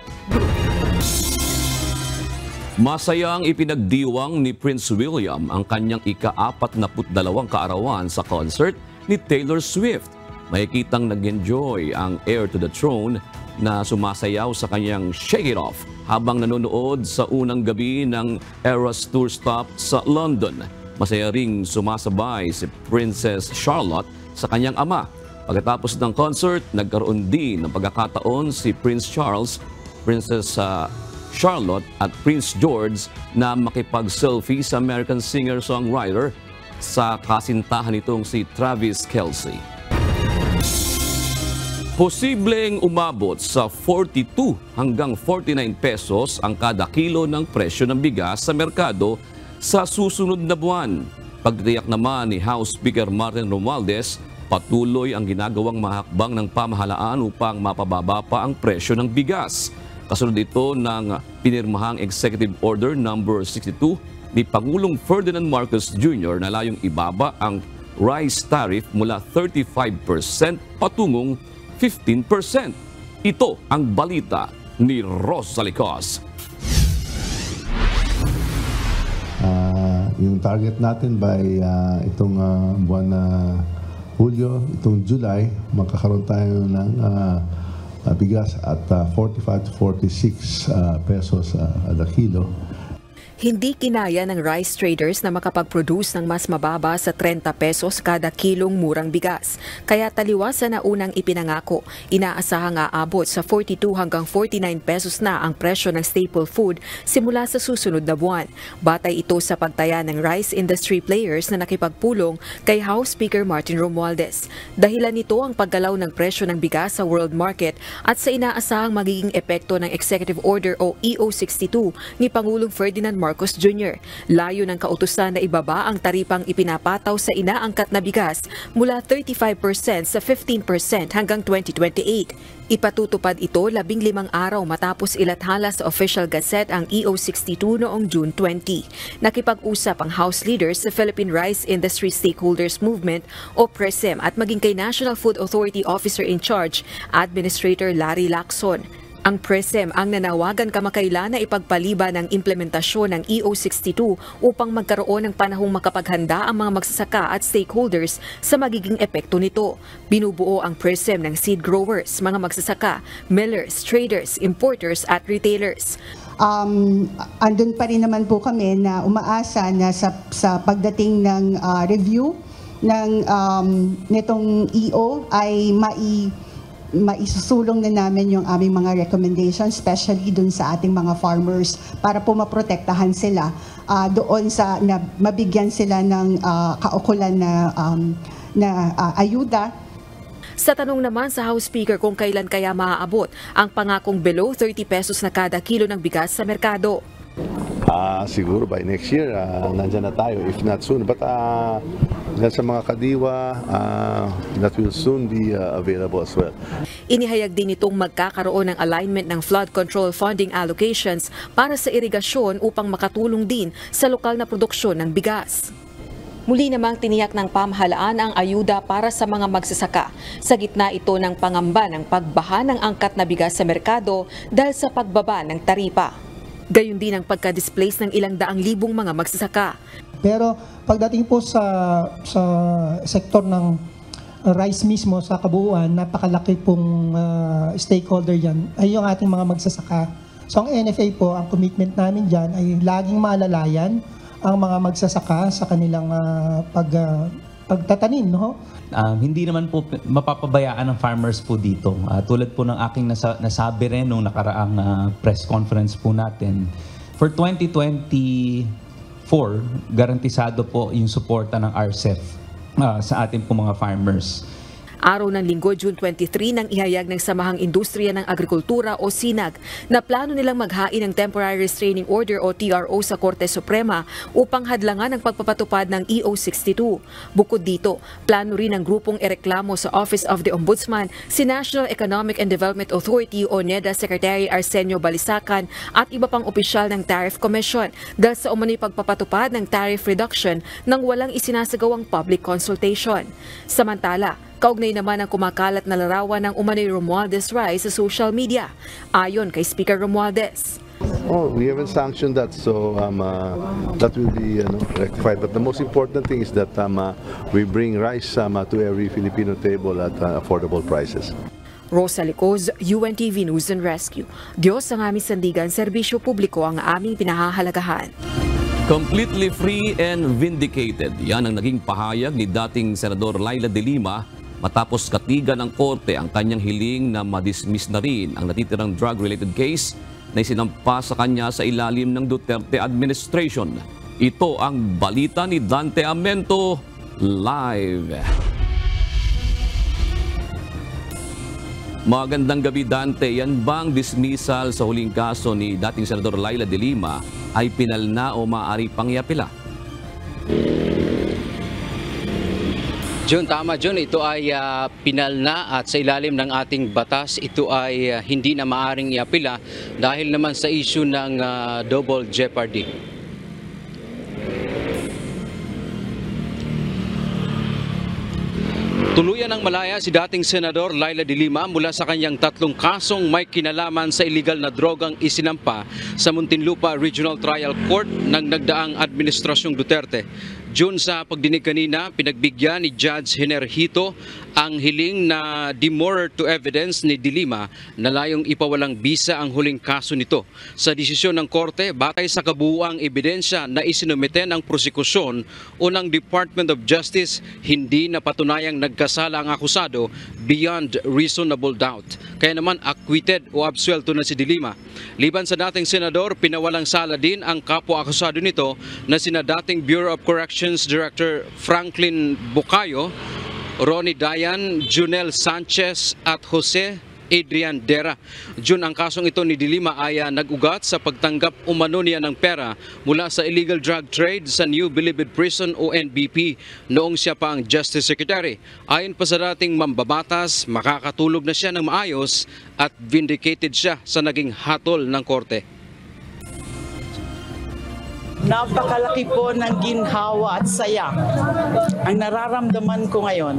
Masayang ipinagdiwang ni Prince William ang kanyang ika-apat na dalawang kaarawan sa concert ni Taylor Swift. Makikitang nag-enjoy ang heir to the throne na sumasayaw sa kanyang Shake It Off habang nanonood sa unang gabi ng Eras Tour stop sa London. Masaya ring sumasabay si Princess Charlotte sa kanyang ama. Pagkatapos ng concert, nagkaroon din ng pagkakataon si Prince Charles, Princess uh, Charlotte at Prince George na makipag-selfie sa American singer-songwriter sa kasintahan nitong si Travis Kelce. Posibleng umabot sa forty-two hanggang forty-nine pesos ang kada kilo ng presyo ng bigas sa merkado sa susunod na buwan. Pagtiyak naman ni House Speaker Martin Romualdez, patuloy ang ginagawang mahakbang ng pamahalaan upang mapababa pa ang presyo ng bigas. Kasunod ito ng pinirmahang Executive Order number sixty-two ni Pangulong Ferdinand Marcos Junior na layong ibaba ang rice tariff mula thirty-five percent patungong fifteen percent. Ito ang balita ni Ros Zalicos. Uh, yung target natin by uh, itong uh, buwan na Hulyo, itong July, makakaroon tayo ng uh, uh, bigas at uh, forty-five to forty-six uh, pesos uh, kada kilo. Hindi kinaya ng rice traders na makapag-produce ng mas mababa sa thirty pesos kada kilong murang bigas. Kaya taliwas na unang ipinangako, inaasahang aabot sa forty-two hanggang forty-nine pesos na ang presyo ng staple food simula sa susunod na buwan. Batay ito sa pagtaya ng rice industry players na nakipagpulong kay House Speaker Martin Romualdez. Dahilan nito ang paggalaw ng presyo ng bigas sa world market at sa inaasahang magiging epekto ng Executive Order o E O sixty-two ni Pangulong Ferdinand Marcos Junior Layo ng kautusan na ibaba ang taripang ipinapataw sa inaangkat na bigas mula thirty-five percent sa fifteen percent hanggang twenty twenty-eight. Ipatutupad ito labing limang araw matapos ilathala sa Official Gazette ang E O sixty-two noong June twentieth. Nakipag-usap ang House leaders sa Philippine Rice Industry Stakeholders Movement o PRESEM at maging kay National Food Authority Officer in Charge, Administrator Larry Lacson. Ang PRESEM ang nanawagan kamakailan na ipagpaliban ang implementasyon ng E O sixty-two upang magkaroon ng panahong makapaghanda ang mga magsasaka at stakeholders sa magiging epekto nito. Binubuo ang PRESEM ng seed growers, mga magsasaka, millers, traders, importers at retailers. Um, andun pa rin naman po kami na umaasa na sa, sa pagdating ng uh, review ng um, nitong E O ay mai maisusulong na namin yung aming mga recommendations, especially dun sa ating mga farmers para po maprotektahan sila uh, doon sa na mabigyan sila ng uh, kaukulan na um, na uh, ayuda. Sa tanong naman sa House Speaker kung kailan kaya maaabot ang pangakong below thirty pesos na kada kilo ng bigas sa merkado. Uh, siguro by next year, uh, nandyan na tayo, if not soon. But uh, sa mga kadiwa, uh, that will soon be uh, available as well. Inihayag din itong magkakaroon ng alignment ng flood control funding allocations para sa irigasyon upang makatulong din sa lokal na produksyon ng bigas. Muli namang tiniyak ng pamahalaan ang ayuda para sa mga magsasaka. Sa gitna ito ng pangamba ng pagbaha ng angkat na bigas sa merkado dahil sa pagbaba ng taripa. Gayon din ang pagka-displace ng ilang daang libong mga magsasaka. Pero pagdating po sa sa sektor ng rice mismo sa kabuuan, napakalaki pong uh, stakeholder yan ay yung ating mga magsasaka. So ang N F A po, ang commitment namin dyan ay laging maalalayan ang mga magsasaka sa kanilang uh, pag, uh, pagtatanim. No? Um, hindi naman po mapapabayaan ng farmers po dito. Uh, tulad po ng aking nasa, nasabi rin nung nakaraang uh, press conference po natin, for twenty twenty-four, garantisado po yung suporta ng R C E F uh, sa ating po mga farmers. Araw ng Linggo, June twenty-three, nang ihayag ng Samahang Industriya ng Agrikultura o SINAG na plano nilang maghain ng Temporary Restraining Order o T R O sa Korte Suprema upang hadlangan ang pagpapatupad ng E O sixty-two. Bukod dito, plano rin ng grupong ireklamo sa Office of the Ombudsman si National Economic and Development Authority o NEDA Secretary Arsenio Balisacan at iba pang opisyal ng Tariff Commission dahil sa umano'y pagpapatupad ng tariff reduction nang walang isinasagawang public consultation. Samantala, kaugnay naman ang kumakalat na larawan ng umano'y Romualdez rise sa social media. Ayon kay Speaker Romualdez. Oh, we haven't sanctioned that, so um, uh, that will be uh, no, rectified. But the most important thing is that um, uh, we bring rice um, uh, to every Filipino table at uh, affordable prices. Rosa Licoz, U N T V News and Rescue. Diyos ang aming sandigan, serbisyo publiko ang aming pinahahalagahan. Completely free and vindicated. Yan ang naging pahayag ni dating Senador Laila de Lima matapos katigan ng korte ang kanyang hiling na madismiss na rin ang natitirang drug-related case na isinampa sa kanya sa ilalim ng Duterte administration. Ito ang balita ni Dante Amento live. Magandang gabi, Dante. Yan bang dismissal sa huling kaso ni dating Senador Laila de Lima ay pinal na o maaari pang iapila? John, tama John, ito ay uh, pinal na at sa ilalim ng ating batas, ito ay uh, hindi na maaaring iapila dahil naman sa issue ng uh, double jeopardy. Tuluyan ng malaya si dating Senador Laila de Lima mula sa kanyang tatlong kasong may kinalaman sa illegal na drogang isinampa sa Muntinlupa Regional Trial Court ng nagdaang Administrasyong Duterte. June sa pagdinig kanina, pinagbigyan ni Judge Henerhito ang hiling na demurrer to evidence ni de Lima na layong ipawalang bisa ang huling kaso nito. Sa desisyon ng korte, batay sa kabuuang ebidensya na isinumite ng prosekusyon o ng Department of Justice, hindi na patunayang nagkasala ang akusado beyond reasonable doubt. Kaya naman acquitted o absuelto na si de Lima. Liban sa dating senador, pinawalang sala din ang kapwa-akusado nito na sina dating Bureau of Corrections Director Franklin Bucayo, Ronnie Dayan, Junel Sanchez at Jose Adrian Dera. Jun, ang kasong ito ni de Lima ay uh, nag-ugat sa pagtanggap umano niya ng pera mula sa illegal drug trade sa New Bilibid Prison o N B P noong siya pa ang Justice Secretary. Ayon pa sa dating mambabatas, makakatulog na siya ng maayos at vindicated siya sa naging hatol ng korte. Napakalaki po ng ginhawa at saya ang nararamdaman ko ngayon.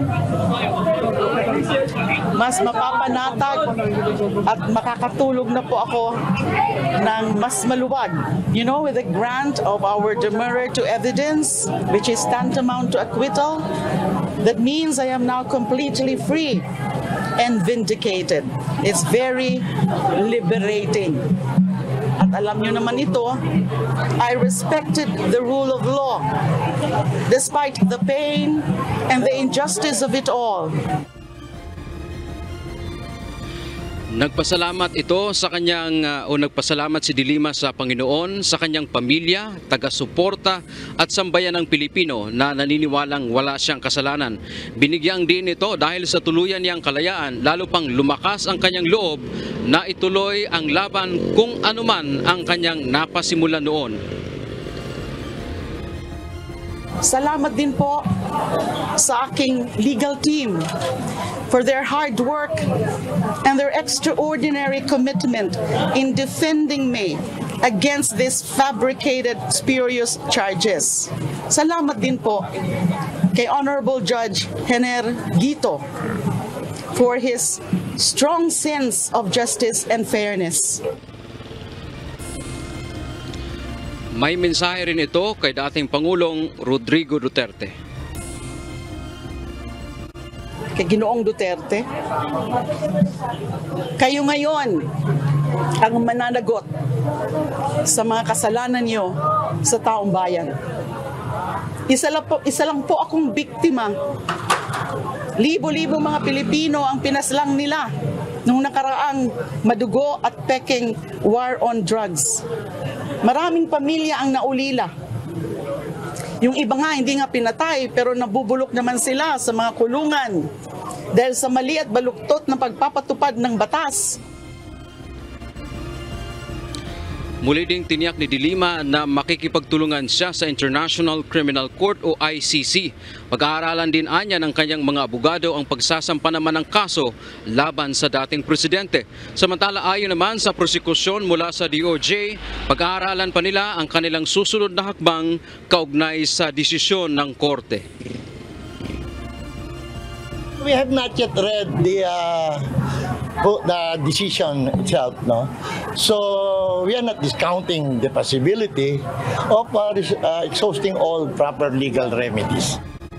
Mas mapapanatag at makakatulog na po ako ng mas maluwag. You know, with the grant of our demurrer to evidence, which is tantamount to acquittal, that means I am now completely free and vindicated. It's very liberating. At alam nyo naman ito, I respected the rule of law despite the pain and the injustice of it all. Nagpasalamat ito sa kanyang uh, o nagpasalamat si de Lima sa Panginoon, sa kanyang pamilya, taga-suporta at sambayan ng Pilipino na naniniwalang wala siyang kasalanan. Binigyang din ito dahil sa tuluyan niyang kalayaan, lalo pang lumakas ang kanyang loob na ituloy ang laban kung anuman ang kanyang napasimulan noon. Salamat din po sa aking legal team for their hard work and their extraordinary commitment in defending me against these fabricated, spurious charges. Salamat din po kay Honorable Judge Henerhito for his strong sense of justice and fairness. May mensahe rin ito kay dating Pangulong Rodrigo Duterte. Kay Ginoong Duterte, kayo ngayon ang mananagot sa mga kasalanan niyo sa taong bayan. Isa lang po, isa lang po akong biktima. Libo-libo mga Pilipino ang pinaslang nila nung nakaraang madugo at peking war on drugs. Maraming pamilya ang naulila. Yung iba nga hindi nga pinatay pero nabubulok naman sila sa mga kulungan dahil sa mali at baluktot ng pagpapatupad ng batas. Muli ding tiniyak ni De Lima na makikipagtulungan siya sa International Criminal Court o I C C. Pag-aaralan din anya ng kanyang mga abogado ang pagsasampa naman ng kaso laban sa dating presidente. Samantala ayon naman sa prosekusyon mula sa D O J, pag-aaralan pa nila ang kanilang susunod na hakbang kaugnay sa desisyon ng korte. We have not yet read the uh, the decision itself, no. So we are not discounting the possibility of uh, uh, exhausting all proper legal remedies.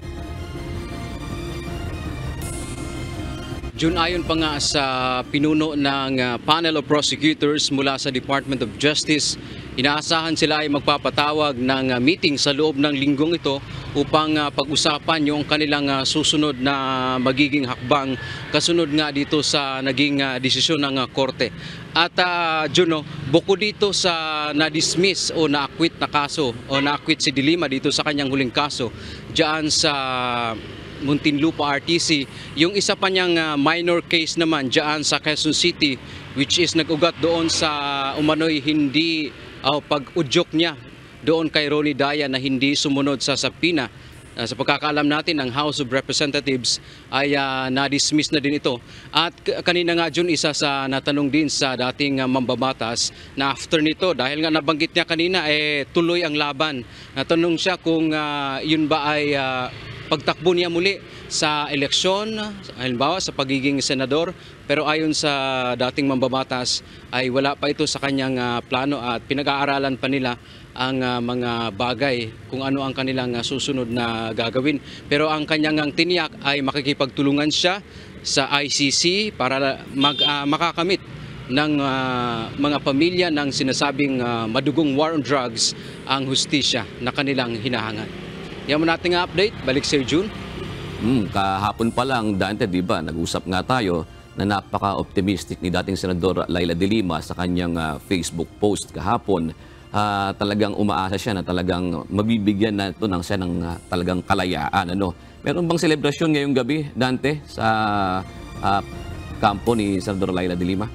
June, ayon pa nga sa pinuno ng uh, panel of prosecutors mula sa Department of Justice, inaasahan sila ay magpapatawag ng uh, meeting sa loob ng linggong ito upang uh, pag-usapan yung kanilang uh, susunod na magiging hakbang kasunod nga dito sa naging uh, desisyon ng uh, korte. At uh, Juno, bukod dito sa na-dismiss o na-acquit na kaso o na-acquit si De Lima dito sa kanyang huling kaso diyan sa Muntinlupa R T C, yung isa pa niyang uh, minor case naman diyan sa Quezon City, which is nag-ugat doon sa umano'y hindi uh, pag-udyok niya doon kay Ronnie Daya na hindi sumunod sa subpoena. Uh, sa pagkakaalam natin, ang House of Representatives ay uh, na-dismiss na din ito. At kanina nga Jun, isa sa natanong din sa dating uh, mambabatas na after nito, dahil nga nabanggit niya kanina, eh, tuloy ang laban. Natanong siya kung uh, yun ba ay uh, pagtakbo niya muli sa eleksyon, halimbawa sa pagiging senador, pero ayon sa dating mambabatas ay wala pa ito sa kanyang uh, plano at pinag-aaralan pa nila ang uh, mga bagay kung ano ang kanilang uh, susunod na gagawin. Pero ang kanyang ang tiniyak ay makikipagtulungan siya sa I C C para mag, uh, makakamit ng uh, mga pamilya ng sinasabing uh, madugong war on drugs ang hustisya na kanilang hinahangad. Yan mo nating update. Balik sa June. Hmm, kahapon pa lang, Dante, di ba, nag-usap nga tayo na napaka-optimistic ni dating Senador Laila De Lima sa kanyang uh, Facebook post kahapon. Uh, talagang umaasa siya na talagang mabibigyan na ito ng siya ng uh, talagang kalayaan. Ano? Meron bang selebrasyon ngayong gabi, Dante, sa uh, kampo ni Senador Laila De Lima?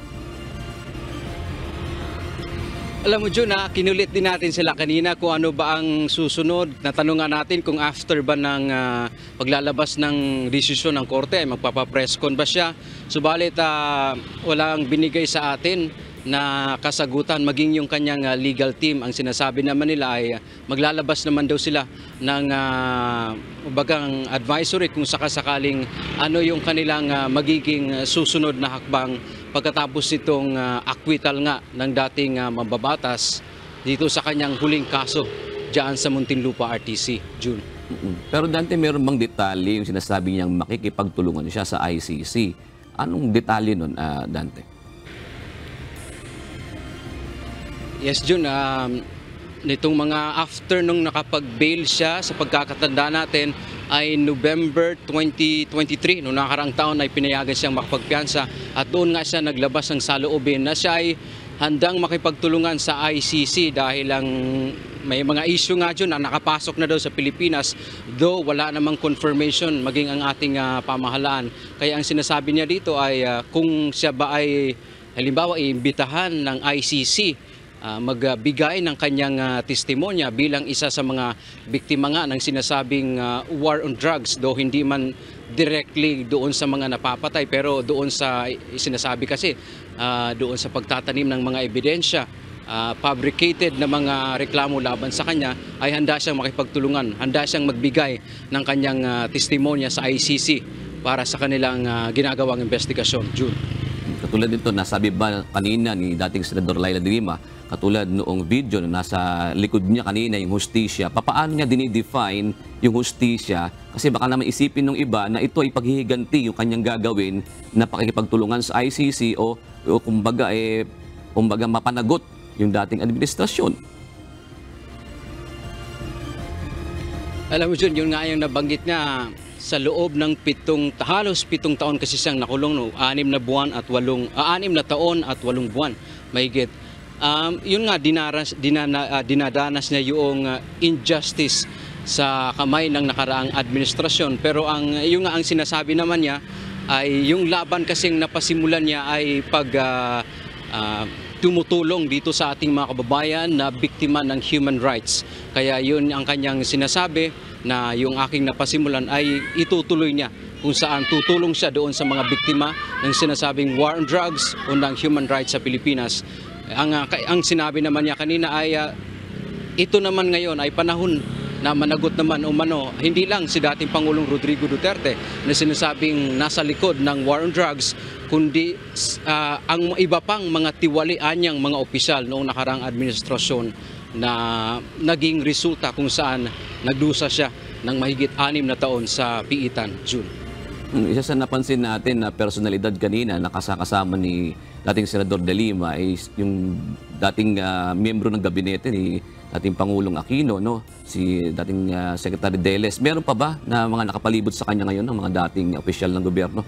Alam mo, Jun, ha, kinulit din natin sila kanina kung ano ba ang susunod. Natanungan natin kung after ba ng uh, paglalabas ng desisyon ng korte, ay magpapapresscon ba siya. Subalit, uh, walang binigay sa atin na kasagutan, maging yung kanyang uh, legal team. Ang sinasabi naman nila ay uh, maglalabas naman daw sila ng uh, bagang advisory kung sakasakaling ano yung kanilang uh, magiging uh, susunod na hakbang pagkatapos itong uh, acquittal nga ng dating uh, mambabatas dito sa kanyang huling kaso diyan sa Muntinlupa R T C, June. Mm-hmm. Pero Dante, meron bang detalye yung sinasabi niyang makikipagtulungan siya sa I C C? Anong detalye nun, uh, Dante? Yes, June. Um, nitong mga after nung nakapag-bail siya, sa pagkakatanda natin, ay November twenty twenty-three. Noong nakaraang taon ay pinayagan siyang makapagpiyansa at doon nga siya naglabas ng saloobin na siya ay handang makipagtulungan sa I C C dahil ang may mga issue nga dyan na nakapasok na daw sa Pilipinas, though wala namang confirmation maging ang ating uh, pamahalaan. Kaya ang sinasabi niya dito ay uh, kung siya ba ay halimbawa iimbitahan ng I C C Uh, magbigay ng kanyang uh, testimonya bilang isa sa mga biktima nga ng sinasabing uh, war on drugs, though hindi man directly doon sa mga napapatay pero doon sa sinasabi kasi uh, doon sa pagtatanim ng mga ebidensya, uh, fabricated na mga reklamo laban sa kanya, ay handa siyang makipagtulungan, handa siyang magbigay ng kanyang uh, testimonya sa I C C para sa kanilang uh, ginagawang investigasyon. June. Katulad nito, nasabi ba kanina ni dating Senador Laila de Lima, katulad noong video na nasa likod niya kanina yung hustisya, papaano niya dinidefine yung hustisya? Kasi baka naman isipin ng iba na ito ay paghihiganti yung kanyang gagawin na pakikipagtulungan sa I C C o, o kumbaga, eh, kumbaga mapanagot yung dating administrasyon. Alam mo Jun, yun nga yung nabanggit niya, sa loob ng pitong, halos pitong taon kasi siyang nakulong, no? Anim na buwan at walong, uh, anim na taon at walong buwan, mahigit. Um, yun nga, dinaras, dinana, uh, dinadanas niya yung uh, injustice sa kamay ng nakaraang administrasyon. Pero ang, yung nga ang sinasabi naman niya, ay yung laban kasing napasimulan niya ay pag uh, uh, tumutulong dito sa ating mga kababayan na biktima ng human rights. Kaya yun ang kanyang sinasabi, na yung aking napasimulan ay itutuloy niya kung saan tutulong siya doon sa mga biktima ng sinasabing war on drugs o ng human rights sa Pilipinas. Ang, ang sinabi naman niya kanina ay uh, ito naman ngayon ay panahon na managot naman o mano, hindi lang si dating Pangulong Rodrigo Duterte na sinasabing nasa likod ng war on drugs, kundi uh, ang iba pang mga tiwalian niyang mga opisyal noong nakarang administrasyon na naging resulta kung saan nagdusa siya ng mahigit anim na taon sa piitan, June. Isa sa napansin natin na personalidad kanina na kasakasama ni dating Senador de Lima ay yung dating uh, miyembro ng gabinete ni dating Pangulong Aquino, no? Si dating uh, Secretary Deles. Meron pa ba na mga nakapalibot sa kanya ngayon ng mga dating opisyal ng gobyerno?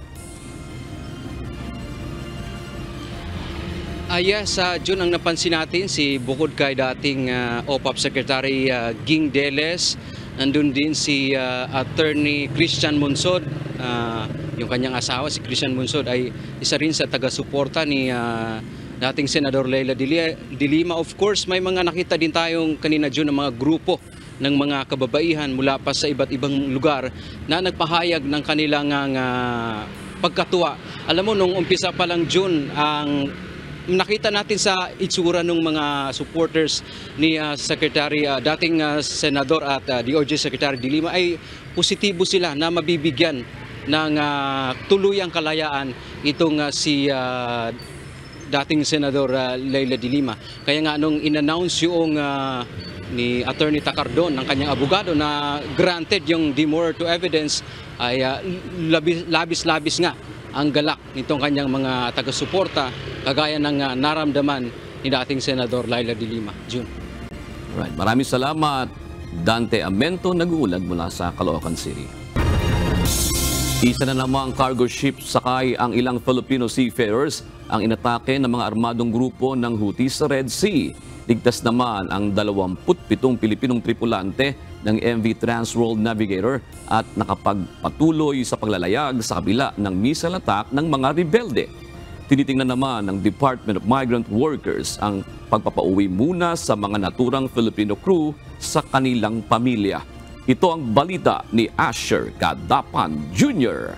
Ah, yes, uh, June, ang napansin natin, si bukod kay dating uh, O P A P Secretary uh, Ging Deles, nandun din si uh, Attorney Christian Monsod, uh, yung kanyang asawa, si Christian Monsod, ay isa rin sa taga-suporta ni uh, dating Senador Laila de Lima. Of course, may mga nakita din tayong kanina, June, ng mga grupo ng mga kababaihan mula pa sa iba't ibang lugar na nagpahayag ng kanilang uh, pagkatuwa. Alam mo, nung umpisa pa lang, June, ang nakita natin sa itsura ng mga supporters ni uh, Secretary, uh, dating uh, Senador at uh, D O J Secretary de Lima ay positibo sila na mabibigyan ng uh, tuluyang kalayaan itong uh, si uh, dating Senador uh, Laila de Lima. Kaya nga nung in-announce yung uh, ni Attorney Tacardon ng kanyang abogado na granted yung demurrer to evidence ay uh, labis-labis nga ang galak nitong kanyang mga taga-suporta kagaya ng uh, naramdaman ni dating Senador Laila de Lima. June. Right. Maraming salamat, Dante Amento, nag-uulat mula sa Caloocan City. Isa na namang cargo ship sakay ang ilang Filipino seafarers ang inatake ng mga armadong grupo ng Houthi sa Red Sea. Ligtas naman ang dalawampu't pitong Pilipinong tripulante ng M V Transworld Navigator at nakapagpatuloy sa paglalayag sa kabila ng missile attack ng mga rebelde. Tinitingnan naman ng Department of Migrant Workers ang pagpapauwi muna sa mga naturang Filipino crew sa kanilang pamilya. Ito ang balita ni Asher Kadapan Junior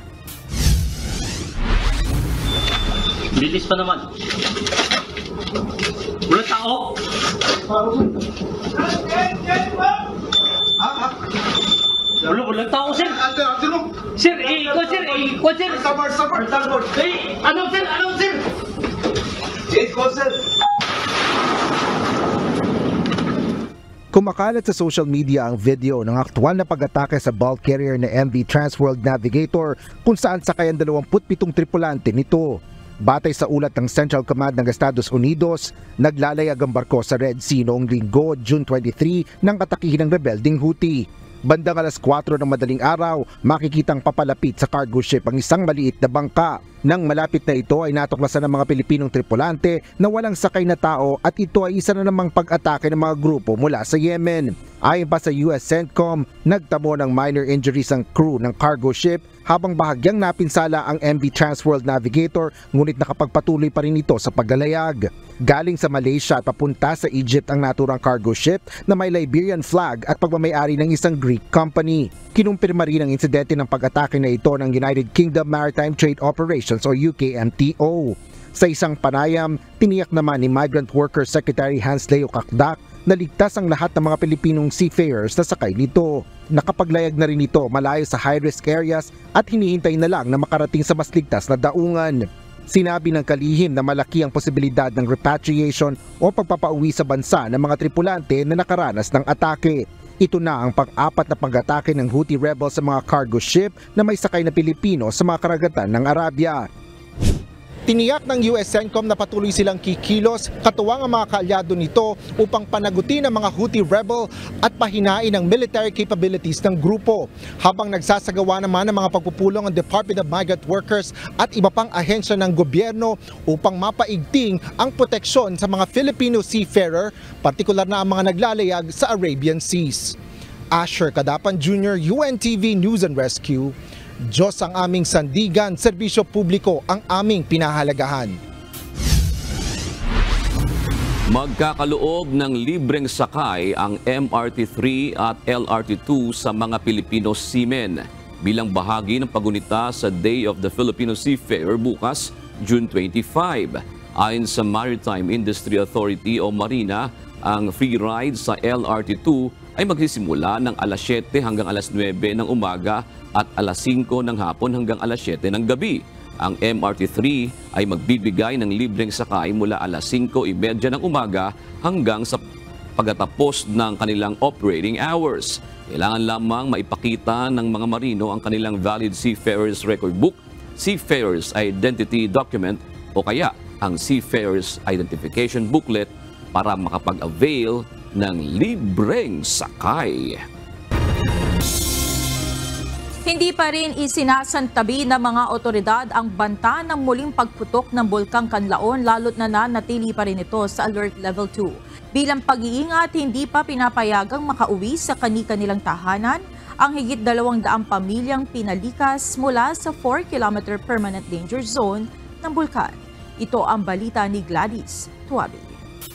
Bilis pa naman. Wala tao. Wala, wala tao, sir. Sir, eh, ko, sir, eh, ko, sir. Sabar, sabar, sabar. Eh, ano, sir, ano, sir? Eh, ko, sir. Kumakalat sa social media ang video ng aktwal na pag-atake sa bulk carrier na M V Transworld Navigator kung saan sakay ang dalawampu't pitong tripulante nito. Batay sa ulat ng Central Command ng Estados Unidos, naglalayag ang barko sa Red Sea noong linggo, June twenty-three, ng atakihin ng rebelding Houthi. Bandang alas kwatro ng madaling araw, makikitang papalapit sa cargo ship ang isang maliit na bangka. Nang malapit na ito ay natuklasan ng mga Pilipinong tripulante na walang sakay na tao at ito ay isa na namang pag-atake ng mga grupo mula sa Yemen. Ayon pa sa U S CENTCOM, nagtamo ng minor injuries ang crew ng cargo ship habang bahagyang napinsala ang M V Transworld Navigator ngunit nakapagpatuloy pa rin ito sa paglalayag. Galing sa Malaysia at papunta sa Egypt ang naturang cargo ship na may Liberian flag at pagmamayari ng isang Greek company. Kinumpirma rin ang insidente ng pag-atake na ito ng United Kingdom Maritime Trade Operations o U K M T O. Sa isang panayam, tiniyak naman ni Migrant Workers Secretary Hans Leo Kakdak na ligtas ang lahat ng mga Pilipinong seafarers na sakay nito. Nakapaglayag na rin ito malayo sa high-risk areas at hinihintay na lang na makarating sa mas ligtas na daungan. Sinabi ng kalihim na malaki ang posibilidad ng repatriation o pagpapauwi sa bansa ng mga tripulante na nakaranas ng atake. Ito na ang pang-apat na pag-atake ng Houthi rebels sa mga cargo ship na may sakay na Pilipino sa mga karagatan ng Arabia. Tiniyak ng U S CENTCOM na patuloy silang kikilos katuwang ang mga kaalyado nito upang panagutin ang mga Houthi rebel at pahinain ang military capabilities ng grupo. Habang nagsasagawa naman ng mga pagpupulong ang Department of Migrant Workers at iba pang ahensya ng gobyerno upang mapaigting ang proteksyon sa mga Filipino seafarer, partikular na ang mga naglalayag sa Arabian Seas. Asher Cadapan Junior, U N T V News and Rescue. Diyos ang aming sandigan, serbisyo publiko ang aming pinahalagahan. Magkakaloob ng libreng sakay ang M R T three at L R T two sa mga Pilipino seamen bilang bahagi ng pagunita sa Day of the Filipino Seafarer bukas, June twenty-five. Ayon sa Maritime Industry Authority o Marina, ang free ride sa L R T two ay magsisimula ng alas siyete hanggang alas nuwebe ng umaga at alas singko ng hapon hanggang alas siyete ng gabi. Ang M R T three ay magbibigay ng libreng sakay mula alas singko trenta ng umaga hanggang sa pagtatapos ng kanilang operating hours. Kailangan lamang maipakita ng mga marino ang kanilang valid Seafarers Record Book, Seafarers Identity Document o kaya ang Seafarers Identification Booklet para makapag-avail ng libreng sakay. Hindi pa rin isinasantabi ng mga otoridad ang banta ng muling pagputok ng Bulkang Kanlaon lalo't na nanatili pa rin ito sa Alert Level two. Bilang pag-iingat, hindi pa pinapayagang makauwi sa kani-kanilang tahanan ang higit dalawang daang pamilyang pinalikas mula sa four kilometer permanent danger zone ng bulkan. Ito ang balita ni Gladys Tuabi.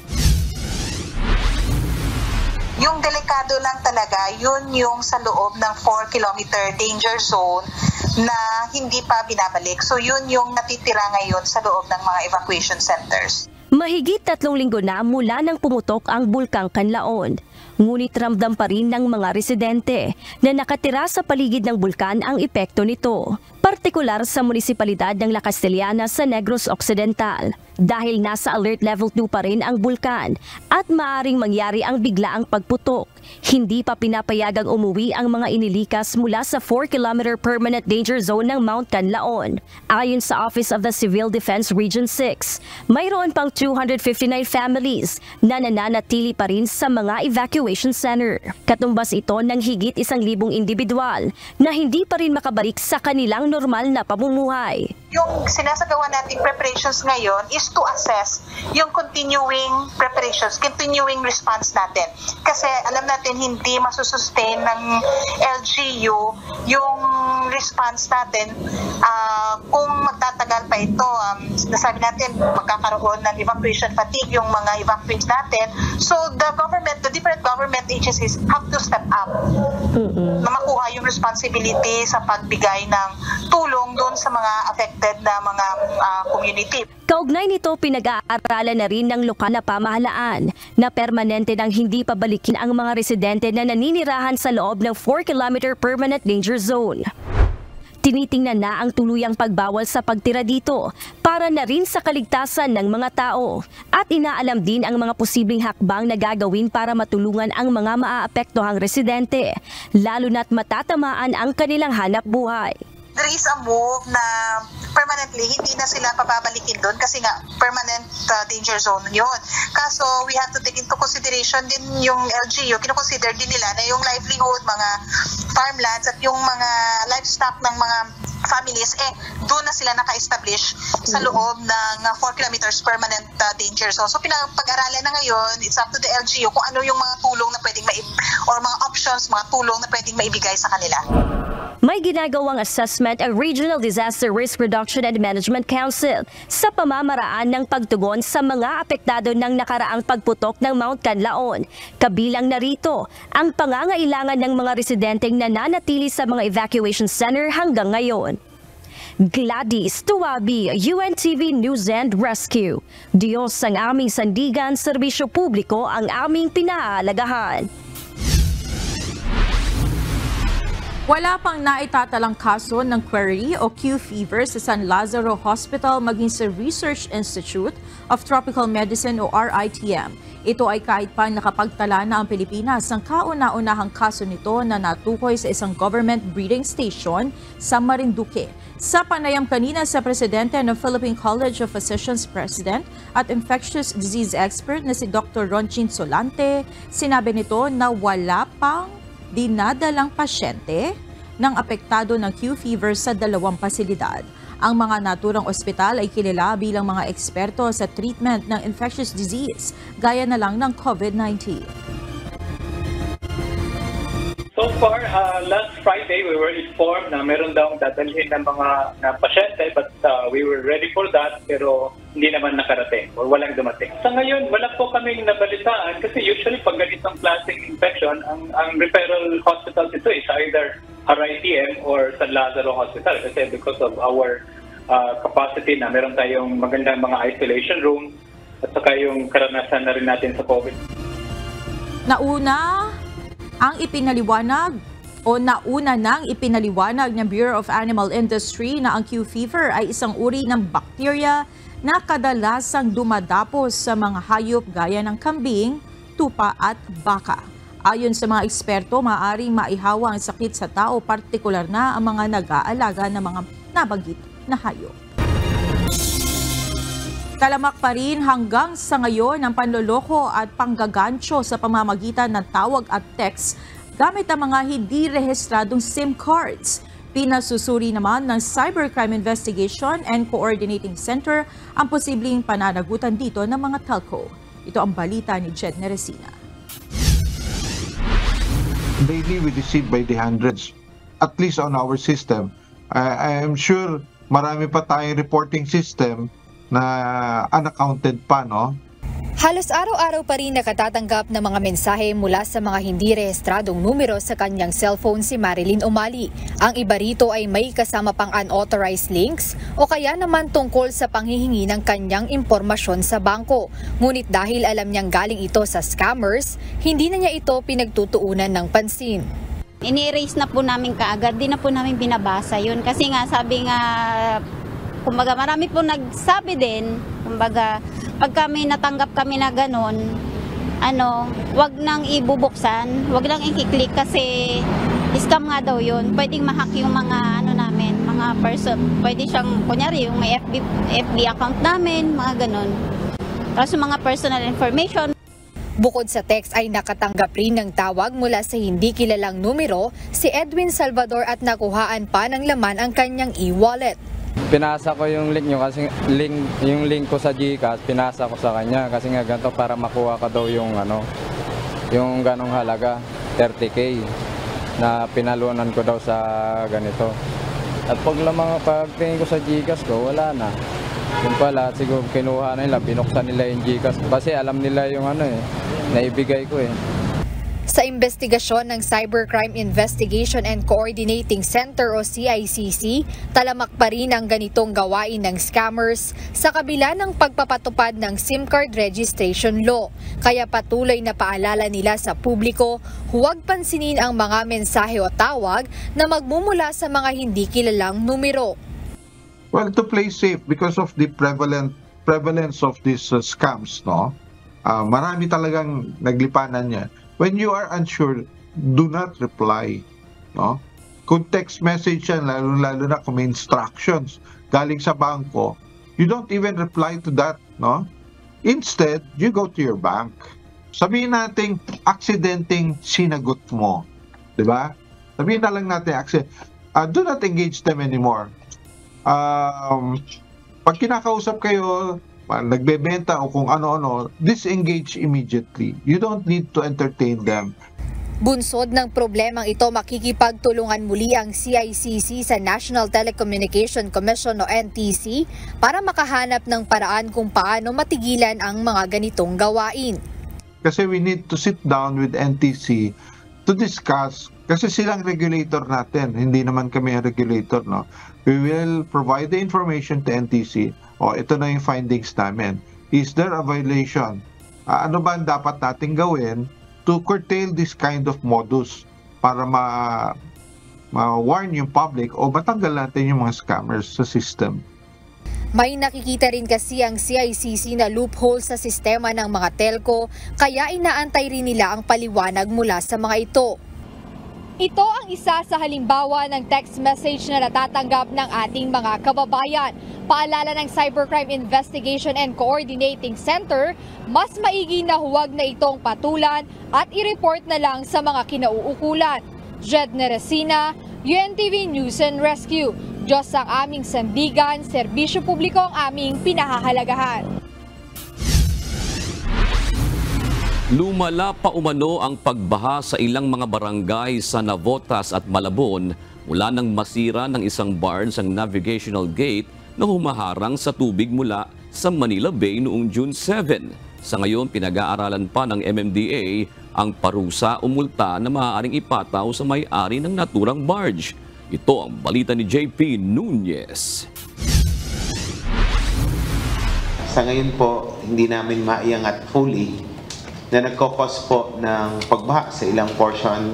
Yung delikado lang talaga, yun yung sa loob ng four kilometer danger zone na hindi pa binabalik. So yun yung natitira ngayon sa loob ng mga evacuation centers. Mahigit tatlong linggo na mula nang pumutok ang Bulkang Kanlaon. Ngunit ramdam pa rin ng mga residente na nakatira sa paligid ng bulkan ang epekto nito. Partikular sa munisipalidad ng La Castellana sa Negros Occidental. Dahil nasa alert level two pa rin ang bulkan at maaring mangyari ang biglaang pagputok. Hindi pa pinapayagang umuwi ang mga inilikas mula sa four kilometer permanent danger zone ng Mount Kanlaon. Ayon sa Office of the Civil Defense Region six, mayroon pang two hundred fifty-nine families na nananatili pa rin sa mga evacuation center. Katumbas ito ng higit isang libong individual na hindi pa rin makabalik sa kanilang normal na pamumuhay. Yung sinasagawa nating preparations ngayon is to assess yung continuing preparations, continuing response natin. Kasi alam natin hindi masusustain ng L G U yung response natin uh, kung magtatagal pa ito. Um, nasabi natin magkakaroon ng evacuation fatigue yung mga evacuees natin. So the government, the different government agencies have to step up mm-hmm. na makuha yung responsibility sa pagbigay ng tulong doon sa mga affected na mga uh, community. Kaugnay nito, pinag-aaralan na rin ng lokal na pamahalaan na permanente nang hindi pabalikin ang mga residente na naninirahan sa loob ng four kilometer permanent danger zone. Tinitingnan na ang tuluyang pagbawal sa pagtira dito para na rin sa kaligtasan ng mga tao at inaalam din ang mga posibleng hakbang na gagawin para matulungan ang mga maaapektuhang residente, lalo na't matatamaan ang kanilang hanap buhay. There is a move na permanently hindi na sila pababalikin doon kasi nga permanent uh, danger zone yun. Kaso we have to take into consideration din yung L G U, kinoconsider din nila na yung livelihood, mga farmlands at yung mga livestock ng mga families, eh doon na sila naka-establish sa loob ng four kilometers permanent uh, danger zone. So pinapag-aralan na ngayon, it's up to the L G U kung ano yung mga tulong na pwedeng maib or mga options, mga tulong na pwedeng maibigay sa kanila. May ginagawang assessment ang Regional Disaster Risk Reduction and Management Council sa pamamaraan ng pagtugon sa mga apektado ng nakaraang pagputok ng Mount Kanlaon. Kabilang narito ang pangangailangan ng mga residenteng nananatili sa mga evacuation center hanggang ngayon. Gladys Tuabi, U N T V News and Rescue. Diyos ang aming sandigan, serbisyo publiko ang aming pinahalagahan. Wala pang naitatalang kaso ng query o Q fever sa San Lazaro Hospital maging sa Research Institute of Tropical Medicine o R I T M. Ito ay kahit pa nakapagtala na ang Pilipinas ng kauna-unahang kaso nito na natukoy sa isang government breeding station sa Marinduque. Sa panayam kanina sa presidente ng Philippine College of Physicians President at infectious disease expert na si Doctor Ronchin Solante, sinabi nito na wala pang dinadalang pasyente ng apektado ng Q fever sa dalawang pasilidad. Ang mga naturang ospital ay kilala bilang mga eksperto sa treatment ng infectious disease, gaya na lang ng COVID nineteen. So far, uh, last Friday, we were informed na meron daw dadalhin ng mga na pasyente, but uh, we were ready for that, pero hindi naman nakarating or walang dumating. Sa ngayon, wala po kaming nabalitaan kasi usually pag ganitong klaseng infection, ang, ang referral hospitals ito is either R I T M or San Lazaro Hospital kasi because of our uh, capacity na meron tayong magandang mga isolation room at saka yung karanasan na rin natin sa COVID. Nauna ang ipinaliwanag o nauna nang ipinaliwanag ng Bureau of Animal Industry na ang Q fever ay isang uri ng bakterya na kadalasang dumadapos sa mga hayop gaya ng kambing, tupa at baka. Ayon sa mga eksperto, maaaring maihawa ang sakit sa tao, partikular na ang mga nag-aalaga ng mga nabanggit na hayop. Talamak pa rin hanggang sa ngayon ang panloloko at panggagancho sa pamamagitan ng tawag at text gamit ang mga hindi rehistradong SIM cards. Pinasusuri naman ng Cybercrime Investigation and Coordinating Center ang posibleng pananagutan dito ng mga telco. Ito ang balita ni Jed Neresina. Daily we receive by the hundreds, at least on our system. I, I am sure marami pa tayong reporting system na unaccounted pa, no? Halos araw-araw pa rin nakatatanggap ng mga mensahe mula sa mga hindi rehistradong numero sa kanyang cellphone si Marilyn Umali. Ang iba rito ay may kasama pang unauthorized links o kaya naman tungkol sa panghihingi ng kanyang impormasyon sa bangko. Ngunit dahil alam niyang galing ito sa scammers, hindi na niya ito pinagtutuunan ng pansin. Ini-erase na po namin kaagad, di na po namin binabasa yun. Kasi nga sabi nga, kumbaga marami po nagsabi din, kumbaga pag kami natanggap kami na ganun, ano, wag nang ibubuksan, wag lang i-click kasi scam nga daw yun. Pwedeng ma-hack yung mga ano namin, mga person. Pwede siyang, kunyari, yung may F B, F B account namin, mga ganun. Tapos yung mga personal information. Bukod sa text ay nakatanggap rin ng tawag mula sa hindi kilalang numero si Edwin Salvador at nakuhaan pa ng laman ang kanyang e-wallet. Pinasa ko yung link nyo kasi link, yung link ko sa GCash, pinasa ko sa kanya kasi nga ganito para makuha ka daw yung ano, yung ganong halaga, thirty K na pinalunan ko daw sa ganito. At pag lamang pagtingin ko sa GCash ko, wala na. Yung pala, siguro kinuha na nila, binuksan nila yung GCash kasi alam nila yung ano eh, naibigay ko eh. Sa investigasyon ng Cybercrime Investigation and Coordinating Center o C I C C, talamak pa rin ang ganitong gawain ng scammers sa kabila ng pagpapatupad ng SIM card registration law. Kaya patuloy na paalala nila sa publiko, huwag pansinin ang mga mensahe o tawag na magmumula sa mga hindi kilalang numero. Well, to play safe because of the prevalent prevalence of these uh, scams, no? Uh, marami talagang naglipanan niya. When you are unsure, do not reply, no? Kung text message yan, lalo-lalo na kung may instructions galing sa bangko, you don't even reply to that, no? Instead, you go to your bank. Sabihin natin, aksidenteng sinagot mo, di ba? Sabihin na lang natin, uh, do not engage them anymore. Um, pag kinakausap kayo, nagbebenta o kung ano-ano, disengage immediately. You don't need to entertain them. Bunsod ng problemang ito, makikipagtulungan muli ang C I C C sa National Telecommunication Commission o N T C para makahanap ng paraan kung paano matigilan ang mga ganitong gawain. Kasi we need to sit down with N T C to discuss, kasi silang regulator natin, hindi naman kami ang regulator, no? We will provide the information to N T C. O, ito na yung findings namin. Is there a violation? Uh, ano ba ang dapat natin gawin to curtail this kind of modus para ma ma-warn yung public o matanggal natin yung mga scammers sa system. May nakikita rin kasi ang C I C C na loophole sa sistema ng mga telco, kaya inaantay rin nila ang paliwanag mula sa mga ito. Ito ang isa sa halimbawa ng text message na natatanggap ng ating mga kababayan. Paalala ng Cybercrime Investigation and Coordinating Center, mas maigi na huwag na itong patulan at i-report na lang sa mga kinauukulan. Jed Neresina, U N T V News and Rescue. Diyos ang aming sandigan, serbisyo publiko ang aming pinahahalagahan. Lumala pa umano ang pagbaha sa ilang mga barangay sa Navotas at Malabon mula nang masira ng isang barge ang navigational gate na humaharang sa tubig mula sa Manila Bay noong June seven. Sa ngayon, pinag-aaralan pa ng M M D A ang parusa o multa na maaaring ipataw sa may-ari ng naturang barge. Ito ang balita ni J P Nunez. Sa ngayon po, hindi namin maiangat fully na nagkakos po ng pagbaha sa ilang portion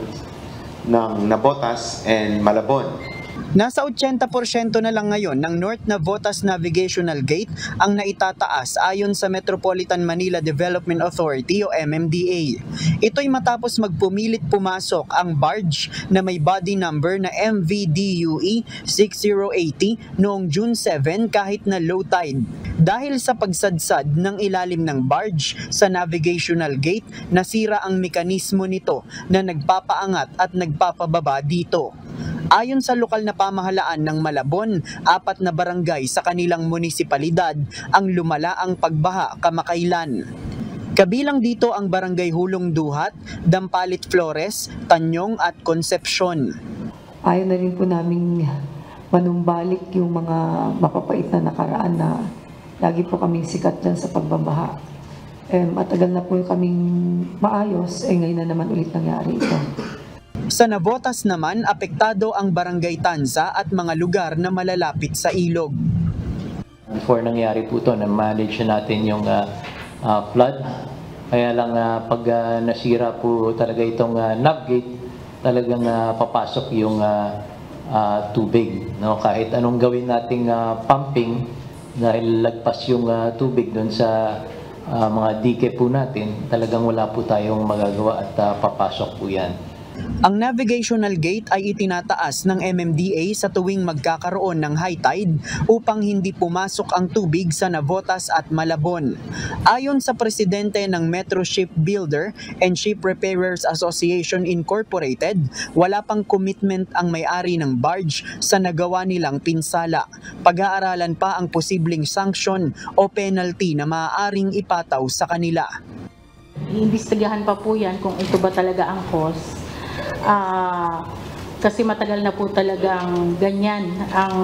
ng Navotas and Malabon. Nasa eighty porsyento na lang ngayon ng North Navotas Navigational Gate ang naitataas ayon sa Metropolitan Manila Development Authority o M M D A. Ito'y matapos magpumilit pumasok ang barge na may body number na M V D U E sixty eighty noong June seven kahit na low tide. Dahil sa pagsadsad ng ilalim ng barge sa navigational gate, nasira ang mekanismo nito na nagpapaangat at nagpapababa dito. Ayon sa lokal na pamahalaan ng Malabon, apat na barangay sa kanilang munisipalidad ang lumala ang pagbaha kamakailan. Kabilang dito ang Barangay Hulong Duhat, Dampalit Flores, Tanyong at Concepcion. Ayaw na rin po namin manumbalik yung mga mapapait na nakaraan na lagi po kaming sikat dyan sa pagbabaha. Eh, matagal na po kaming maayos, eh ngayon na naman ulit nangyari ito. Sa Navotas naman, apektado ang Barangay Tanza at mga lugar na malalapit sa ilog. Before nangyari po ito, na-manage natin yung uh, uh, flood. Kaya lang uh, pag uh, nasira po talaga itong uh, navgate, talagang uh, papasok yung uh, uh, tubig. No? Kahit anong gawin nating uh, pumping, dahil lagpas yung uh, tubig doon sa uh, mga dike po natin, talagang wala po tayong magagawa at uh, papasok po yan. Ang navigational gate ay itinataas ng M M D A sa tuwing magkakaroon ng high tide upang hindi pumasok ang tubig sa Navotas at Malabon. Ayon sa presidente ng Metro Shipbuilder and Ship Repairers Association Incorporated, wala pang commitment ang may-ari ng barge sa nagawa nilang pinsala. Pag-aaralan pa ang posibleng sanction o penalty na maaaring ipataw sa kanila. Iimbestigahan pa po yan kung ito ba talaga ang cause. Uh, kasi matagal na po talagang ganyan ang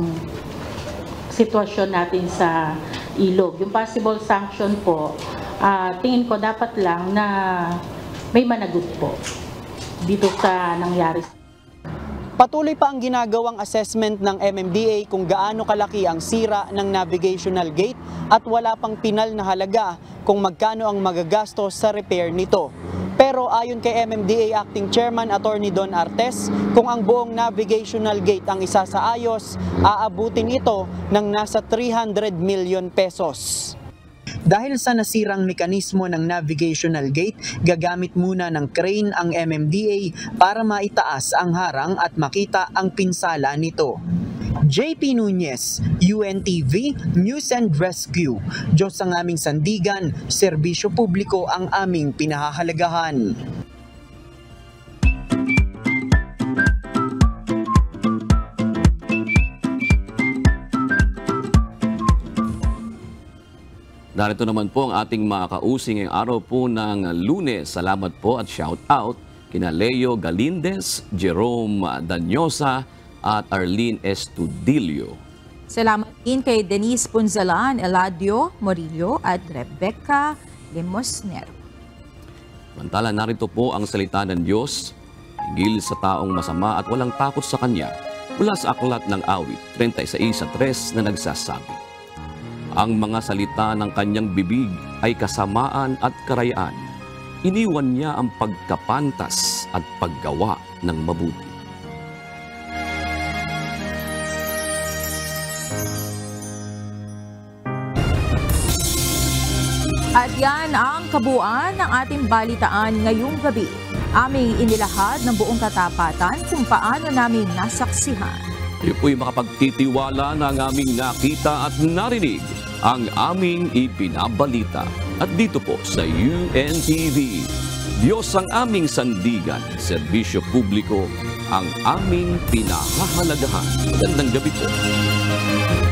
sitwasyon natin sa ilog. Yung possible sanction po, uh, tingin ko dapat lang na may managot po dito sa nangyari. Patuloy pa ang ginagawang assessment ng M M D A kung gaano kalaki ang sira ng navigational gate at wala pang pinal na halaga kung magkano ang magagastos sa repair nito. Pero ayon kay M M D A Acting Chairman Attorney Don Artes, kung ang buong navigational gate ang isasaayos, aabutin ito ng nasa three hundred million pesos. Dahil sa nasirang mekanismo ng navigational gate, gagamit muna ng crane ang M M D A para maitaas ang harang at makita ang pinsala nito. J P Nunez, U N T V News and Rescue. Diyos ang aming sandigan, serbisyo publiko ang aming pinahahalagahan. Narito naman po ang ating mga kausing ngayong araw po ng Lunes. Salamat po at shout out kina Leo Galindez, Jerome Danyosa, at Arlene Estudillo. Salamat din kay Denise Punzalan, Eladio Morillo at Rebecca Limosnero. Samantala, narito po ang salita ng Diyos, hinggil sa taong masama at walang takot sa Kanya, mula sa aklat ng awit thirty-six three na nagsasabi, ang mga salita ng Kanyang bibig ay kasamaan at karayaan. Iniwan niya ang pagkapantas at paggawa ng mabuti. At yan ang kabuuan ng ating balitaan ngayong gabi. Aming inilahad ng buong katapatan kung paano namin nasaksihan. Iyo po'y makapagtitiwala na ang aming nakita at narinig ang aming ipinabalita. At dito po sa U N T V, Diyos ang aming sandigan, serbisyo publiko ang aming pinahahalagahan. Magandang gabi po.